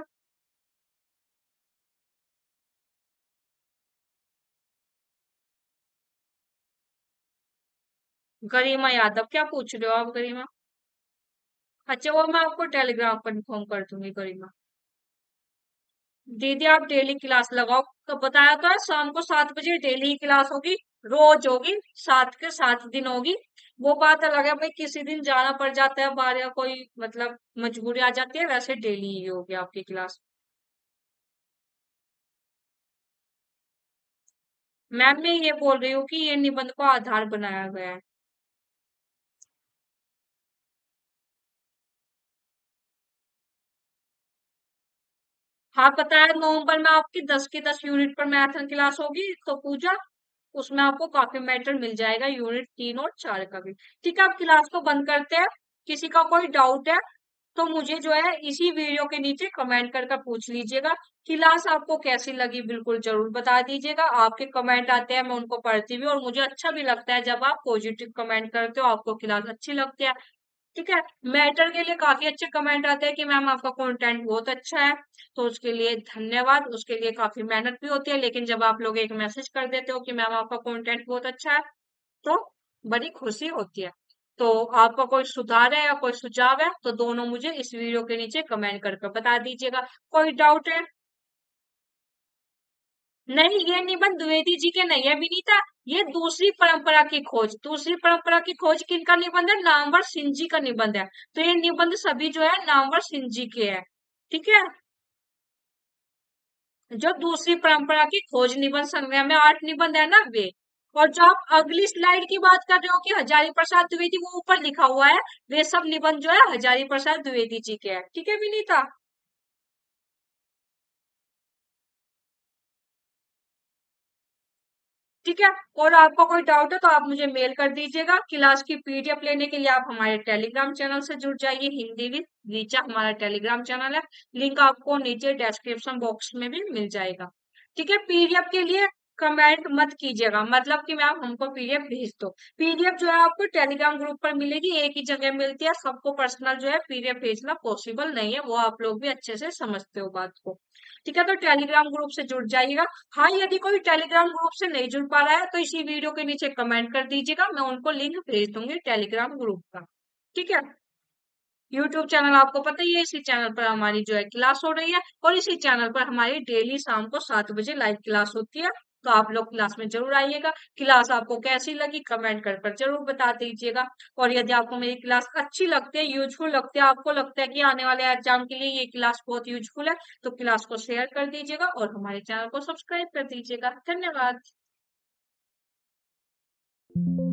गरिमा यादव, क्या पूछ रहे हो आप गरिमा? अच्छा वो मैं आपको टेलीग्राम पर इन्फॉर्म कर दूंगी गरिमा। दीदी आप डेली क्लास लगाओ, तो बताया तो है शाम को 7 बजे डेली क्लास होगी, रोज होगी, 7 के 7 दिन होगी। वो बात अलग है भाई किसी दिन जाना पड़ जाता है बाहर या कोई मतलब मजबूरी आ जाती है, वैसे डेली ही होगी आपकी क्लास। मैम मैं ये बोल रही हूँ कि ये निबंध को आधार बनाया गया है। हाँ पता है नवंबर में आपकी 10 की 10 यूनिट पर मैथन क्लास होगी तो पूजा उसमें आपको काफी मैटर मिल जाएगा यूनिट 3 और 4 का भी। ठीक है आप क्लास को बंद करते हैं। किसी का कोई डाउट है तो मुझे जो है इसी वीडियो के नीचे कमेंट करके पूछ लीजिएगा। क्लास आपको कैसी लगी बिल्कुल जरूर बता दीजिएगा, आपके कमेंट आते हैं मैं उनको पढ़ती भी हूँ और मुझे अच्छा भी लगता है जब आप पॉजिटिव कमेंट करते हो, आपको क्लास अच्छी लगती है, ठीक है। मैटर के लिए काफी अच्छे कमेंट आते हैं कि मैम आपका कंटेंट बहुत अच्छा है, तो उसके लिए धन्यवाद। उसके लिए काफी मेहनत भी होती है, लेकिन जब आप लोग एक मैसेज कर देते हो कि मैम आपका कंटेंट बहुत अच्छा है तो बड़ी खुशी होती है। तो आपका कोई सुधार है या कोई सुझाव है तो दोनों मुझे इस वीडियो के नीचे कमेंट करके बता दीजिएगा। कोई डाउट है? नहीं ये निबंध द्विवेदी जी के नहीं है विनीता, ये दूसरी परंपरा की खोज, दूसरी परंपरा की खोज किनका निबंध है, नामवर सिंह जी का निबंध है। तो ये निबंध सभी जो है नामवर सिंह जी के हैं, ठीक है। जो दूसरी परंपरा की खोज निबंध संग्रह में 8 निबंध है ना वे। और जो आप अगली स्लाइड की बात कर रहे हो कि हजारी प्रसाद द्विवेदी, वो ऊपर लिखा हुआ है, वे सब निबंध जो है हजारी प्रसाद द्विवेदी जी के हैं, ठीक है विनीता। ठीक है। और आपको कोई डाउट है तो आप मुझे मेल कर दीजिएगा। क्लास की पीडीएफ लेने के लिए आप हमारे टेलीग्राम चैनल से जुड़ जाइए, हिंदी विद रीचा हमारा टेलीग्राम चैनल है। लिंक आपको नीचे डिस्क्रिप्शन बॉक्स में भी मिल जाएगा, ठीक है। पीडीएफ के लिए कमेंट मत कीजिएगा, मतलब कि मैम हमको पीडीएफ भेज दो। पीडीएफ जो है आपको टेलीग्राम ग्रुप पर मिलेगी, एक ही जगह मिलती है, सबको पर्सनल जो है पीडीएफ भेजना पॉसिबल नहीं है, वो आप लोग भी अच्छे से समझते हो बात को, ठीक है। तो टेलीग्राम ग्रुप से जुड़ जाइएगा। हाँ यदि कोई टेलीग्राम ग्रुप से नहीं जुड़ पा रहा है तो इसी वीडियो के नीचे कमेंट कर दीजिएगा, मैं उनको लिंक भेज दूंगी टेलीग्राम ग्रुप का, ठीक है। यूट्यूब चैनल आपको पता ही है, इसी चैनल पर हमारी जो है क्लास हो रही है और इसी चैनल पर हमारी डेली शाम को 7 बजे लाइव क्लास होती है। तो आप लोग क्लास में जरूर आइएगा। क्लास आपको कैसी लगी कमेंट कर जरूर बता दीजिएगा। और यदि आपको मेरी क्लास अच्छी लगती है, यूजफुल लगती है, आपको लगता है कि आने वाले एग्जाम के लिए ये क्लास बहुत यूजफुल है तो क्लास को शेयर कर दीजिएगा और हमारे चैनल को सब्सक्राइब कर दीजिएगा। धन्यवाद।